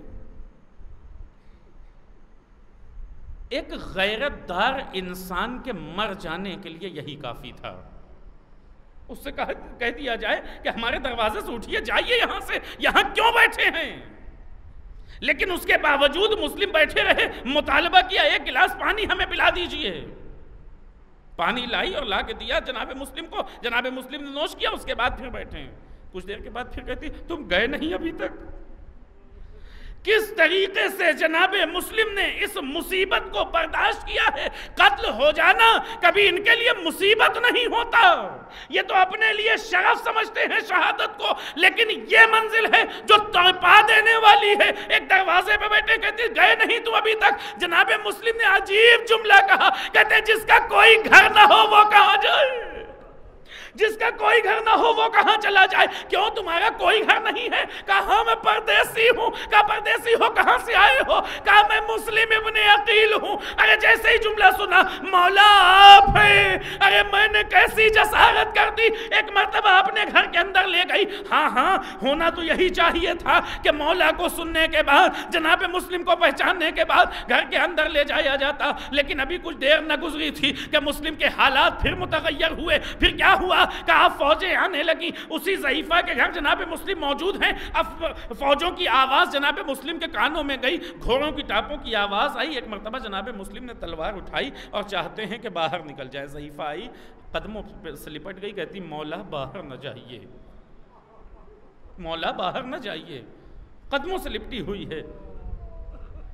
ایک غیرت دار انسان کے مر جانے کے لیے یہی کافی تھا۔ اس سے کہہ دیا جائے کہ ہمارے دروازے سے اٹھیے، جائیے یہاں سے، یہاں کیوں بیٹھے ہیں؟ لیکن اس کے باوجود مسلم بیٹھے رہے، مطالبہ کیا ایک گلاس پانی ہمیں پلا دیجئے۔ پانی لائی اور لا کے دیا جناب مسلم کو، جناب مسلم نے نوش کیا، اس کے بعد پھر بیٹھے ہیں۔ کچھ دیر کے بعد پھر کہتی تم گئے نہیں ابھی تک؟ کس طریقے سے جناب مسلم نے اس مصیبت کو برداشت کیا ہے۔ قتل ہو جانا کبھی ان کے لیے مصیبت نہیں ہوتا، یہ تو اپنے لیے شرف سمجھتے ہیں شہادت کو، لیکن یہ منزل ہے جو تڑپا دینے والی ہے۔ ایک دروازے پہ بیٹھے کہتے گئے نہیں تم ابھی تک؟ جناب مسلم نے عجیب جملہ کہا، کہتے جس کا کوئی گھر نہ ہو وہ کہاں جائے، جس کا کوئی گھر نہ ہو وہ کہاں چلا جائے؟ کیوں تمہارا کوئی گھر نہیں ہے؟ کہا میں پردیسی ہوں۔ کہا پردیسی ہو، کہاں سے آئے ہو؟ کہا میں مسلم ابن عقیل ہوں۔ ارے جیسے ہی جملہ سنا، مولا آپ ہیں۔ ارے میں نے کیسی جسارت کر دی، ایک مرتبہ اپنے گھر کے اندر لے گئی۔ ہاں ہاں ہونا تو یہی چاہیے تھا کہ مولا کو سننے کے بعد، جناب مسلم کو پہچاننے کے بعد گھر کے اندر لے جایا جاتا، لیکن ابھی کچھ دیر نہ گزری تھی کہ مسلم کے حالات پھر متغیر ہوئے۔ پھر کیا ہوا؟ کہا فوجیں آنے لگی، اسی ضعیفہ کے گھر جناب مسلم موجود ہیں۔ اب فوجوں کی آواز جناب مسلم کے کانوں میں گئی، گھوڑوں کی ٹاپوں کی آواز آئی۔ ایک مرتبہ جناب مسلم نے تلوار اٹھائی اور چاہتے ہیں کہ باہر نکل جائے۔ ضعیفہ آئی، قدموں سے لپٹ گئی، کہتی مولا باہر نہ جائیے، مولا باہر نہ جائیے، قدموں سے لپٹی ہوئی ہے۔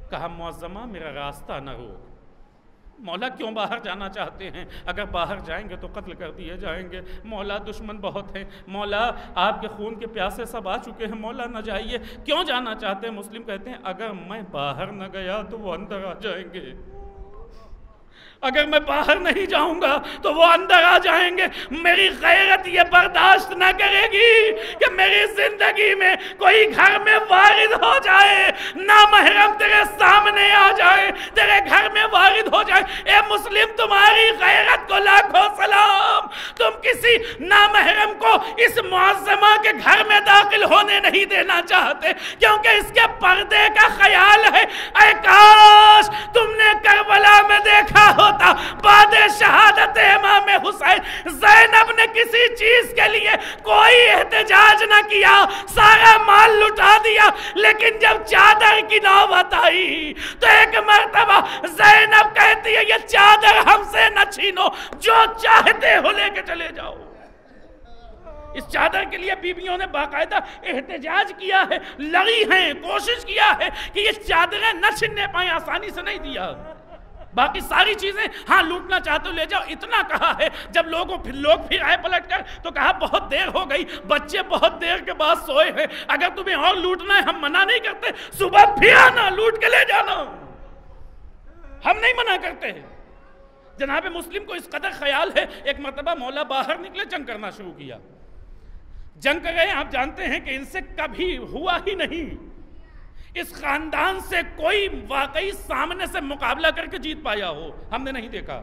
کہا معظمہ میرا راستہ نہ روک، مولا کیوں باہر جانا چاہتے ہیں؟ اگر باہر جائیں گے تو قتل کر دیے جائیں گے، مولا دشمن بہت ہیں، مولا آپ کے خون کے پیاسے سب آ چکے ہیں، مولا نہ جائیے، کیوں جانا چاہتے ہیں؟ مسلم کہتے ہیں اگر میں باہر نہ گیا تو وہ اندر آ جائیں گے، اگر میں باہر نہیں جاؤں گا تو وہ اندر آ جائیں گے، میری غیرت یہ برداشت نہ کرے گی کہ میری زندگی میں کوئی گھر میں وارد ہو جائے، نامحرم تیرے سامنے آ جائے، تیرے گھر میں وارد ہو جائے۔ اے مسلم، تمہاری غیرت کو لاکھوں سلام، تم کسی نامحرم کو اس معظمہ کے گھر میں داخل ہونے نہیں دینا چاہتے کیونکہ اس کے پردے کا خیال ہے۔ اے کاش تم نے کربلا میں دیکھا ہو بعد شہادت امام حسین زینب نے کسی چیز کے لیے کوئی احتجاج نہ کیا، سارا مال لٹا دیا، لیکن جب چادر کی نوبت آئی تو ایک مرتبہ زینب کہتی ہے یہ چادر ہم سے نہ چھینو، جو چاہتے ہو لے کے چلے جاؤ۔ اس چادر کے لیے بیویوں نے باقاعدہ احتجاج کیا ہے، لڑی ہیں، کوشش کیا ہے کہ یہ چادریں نہ چھننے پائیں، آسانی سے نہیں دیا۔ باقی ساری چیزیں ہاں لوٹنا چاہتے ہو لے جاؤ، اتنا کہا ہے۔ جب لوگوں پھر لوگ پھر آئے پلٹ کر تو کہا بہت دیر ہو گئی، بچے بہت دیر کے بعد سوئے ہیں، اگر تمہیں اور لوٹنا ہے ہم منع نہیں کرتے، صبح پھر آنا لوٹ کے لے جانا، ہم نہیں منع کرتے۔ جناب مسلم کو اس قدر خیال ہے، ایک مرتبہ مولا باہر نکلے، جنگ کرنا شروع کیا، جنگ کر گئے۔ آپ جانتے ہیں کہ ان سے کبھی ہوا ہی نہیں اس خاندان سے کوئی واقعی سامنے سے مقابلہ کر کے جیت پایا ہو، ہم نے نہیں دیکھا۔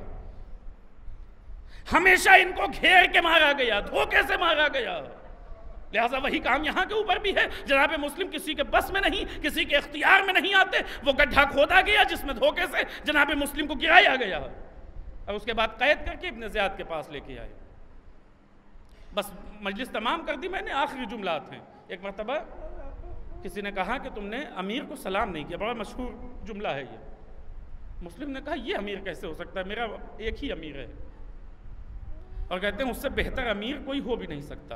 ہمیشہ ان کو گھیر کے مارا گیا، دھوکے سے مارا گیا، لہٰذا وہی کام یہاں کے اوپر بھی ہے۔ جناب مسلم کسی کے بس میں نہیں، کسی کے اختیار میں نہیں آتے، وہ گڈھا کھودا گیا جس میں دھوکے سے جناب مسلم کو گرایا گیا، اور اس کے بعد قید کر کے ابن زیاد کے پاس لے کے آئے۔ بس مجلس تمام کر دی میں نے، آخری جملات ہیں۔ ایک مرتبہ کسی نے کہا کہ تم نے امیر کو سلام نہیں کیا، بڑا مشہور جملہ ہے یہ۔ مسلم نے کہا یہ امیر کیسے ہو سکتا ہے، میرا ایک ہی امیر ہے، اور کہتے ہیں اس سے بہتر امیر کوئی ہو بھی نہیں سکتا۔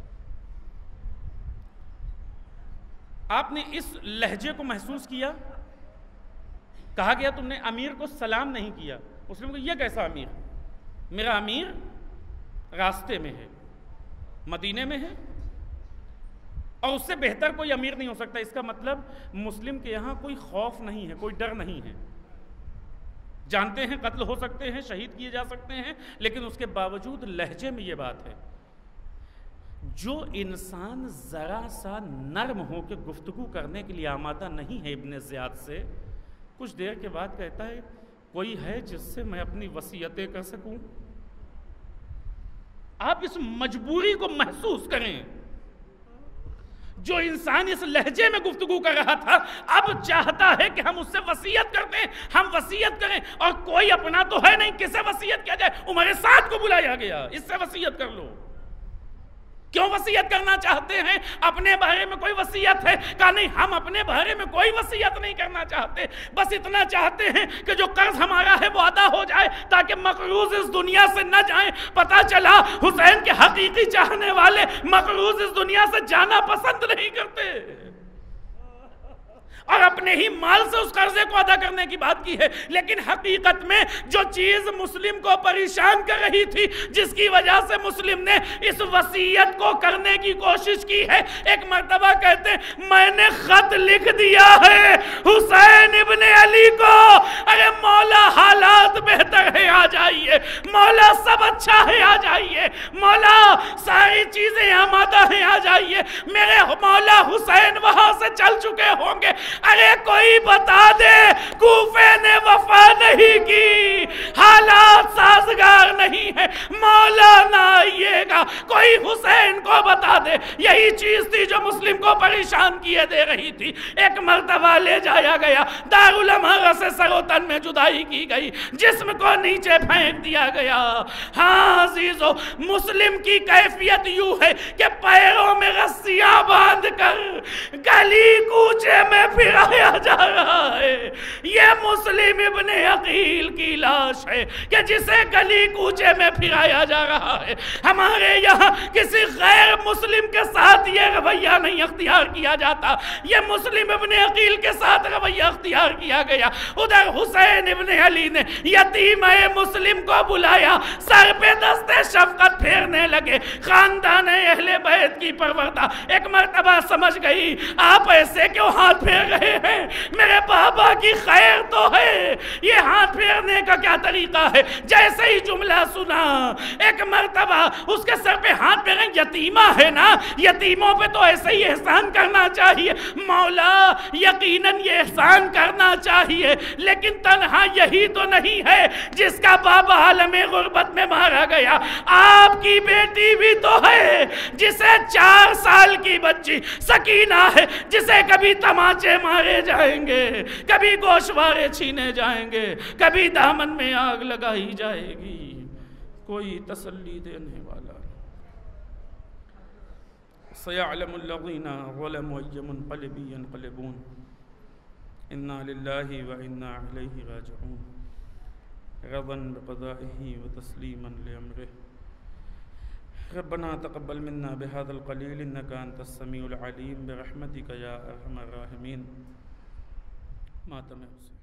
آپ نے اس لہجے کو محسوس کیا، کہا گیا تم نے امیر کو سلام نہیں کیا۔ مسلم کو یہ کیسا امیر؟ میرا امیر راستے میں ہے، مدینے میں ہے، اور اس سے بہتر کوئی امیر نہیں ہو سکتا۔ اس کا مطلب مسلم کے یہاں کوئی خوف نہیں ہے، کوئی ڈر نہیں ہے، جانتے ہیں قتل ہو سکتے ہیں، شہید کیے جا سکتے ہیں، لیکن اس کے باوجود لہجے میں یہ بات ہے۔ جو انسان ذرا سا نرم ہو کے گفتگو کرنے کے لیے آمادہ نہیں ہے ابن زیاد سے، کچھ دیر کے بعد کہتا ہے کوئی ہے جس سے میں اپنی وصیتیں کر سکوں؟ آپ اس مجبوری کو محسوس کریں۔ جو انسان اس لہجے میں گفتگو کر رہا تھا اب چاہتا ہے کہ ہم اس سے وصیت کرتے ہیں، ہم وصیت کریں، اور کوئی اپنا تو ہے نہیں، کسے وصیت کیا جائے؟ عمر سعد کو بلایا گیا، اس سے وصیت کر لو۔ کیوں وصیت کرنا چاہتے ہیں؟ اپنے بارے میں کوئی وصیت ہے؟ کہا نہیں، ہم اپنے بارے میں کوئی وصیت نہیں کرنا چاہتے، بس اتنا چاہتے ہیں کہ جو قرض ہمارا ہے وہ ادا ہو جائے تاکہ مقروض اس دنیا سے نہ جائیں۔ پتہ چلا حسین کے حقیقی چاہنے والے مقروض اس دنیا سے جانا پسند نہیں کرتے، اور اپنے ہی مال سے اس قرضے کو ادا کرنے کی بات کی ہے۔ لیکن حقیقت میں جو چیز مسلم کو پریشان کر رہی تھی، جس کی وجہ سے مسلم نے اس وصیت کو کرنے کی کوشش کی ہے، ایک مرتبہ کہتے ہیں میں نے خط لکھ دیا ہے حسین ابن علی کو، ارے مولا حالات بہتر ہے آ جائیے، مولا سب اچھا ہے آ جائیے، مولا ساری چیزیں آمادہ ہیں آ جائیے، میرے مولا حسین وہاں سے چل چکے ہوں گے۔ ارے کوئی بتا دے کوفے نے وفا نہیں کی، حالات سازگار نہیں ہے، مولا نہ آئیے گا، کوئی حسین کو بتا دے۔ یہی چیز تھی جو مسلم کو پریشان کیے دے رہی تھی۔ ایک مرتبہ لے جایا گیا، دارالامارہ سے سر و تن میں جدائی کی گئی، جسم کو نیچے پھینک دیا گیا۔ ہاں عزیزو، مسلم کی کیفیت یوں ہے کہ پیروں میں رسیاں باندھ کر گلی کوچے میں پھرایا جا رہا ہے۔ یہ مسلم ابن عقیل کی لاش ہے کہ جسے گلی کوچے کوچے میں پھرایا جا رہا ہے. ہمارے یہاں کسی غیر مسلم کے ساتھ یہ رویہ نہیں اختیار کیا جاتا، یہ مسلم ابن عقیل کے ساتھ رویہ اختیار کیا گیا. ادھر حسین ابن علی نے یتیم مسلم کو بلایا، سر پہ دست شفقت پھیرنے لگے. خاندان اہل بیت کی پروردہ ایک مرتبہ سمجھ گئی آپ ایسے کیوں ہاتھ پھیر رہے ہیں، میرے بابا کی خیر تو ہے، یہ ہاتھ پھیرنے کا کیا طریقہ ہے. جیسے ہی جملہ سنا ایک مرتبہ اس کے سر پہ ہاتھ پھیریں، یتیمہ ہے نا، یتیموں پہ تو ایسے ہی احسان کرنا چاہیے. مولا یقیناً یہ احسان کرنا چاہیے، لیکن تنہا یہی تو نہیں ہے جس کا بابا عالم غربت میں مارا گیا. آپ کی بیٹی بھی تو ہے جسے چار سال کی بچی سکینہ ہے، جسے کبھی تماچے مارے جائیں گے، کبھی گوشوارے چھینے جائیں گے، کبھی دامن میں آگ لگائی جائے گی، کوئی تسلی دینے والا. سَيَعْلَمُ الَّذِينَ ظَلَمُوا أَيَّ مُنْقَلِبٍ يَنْقَلِبُونَ إِنَّا لِلَّهِ وَإِنَّا إِلَيْهِ رَاجِعُونَ رضا بقضائه وتسليما لأمره. ربنا تقبل منا بهذا القليل إنك أنت السميع العليم برحمتك يا أرحم الراحمين. ماتم حسین.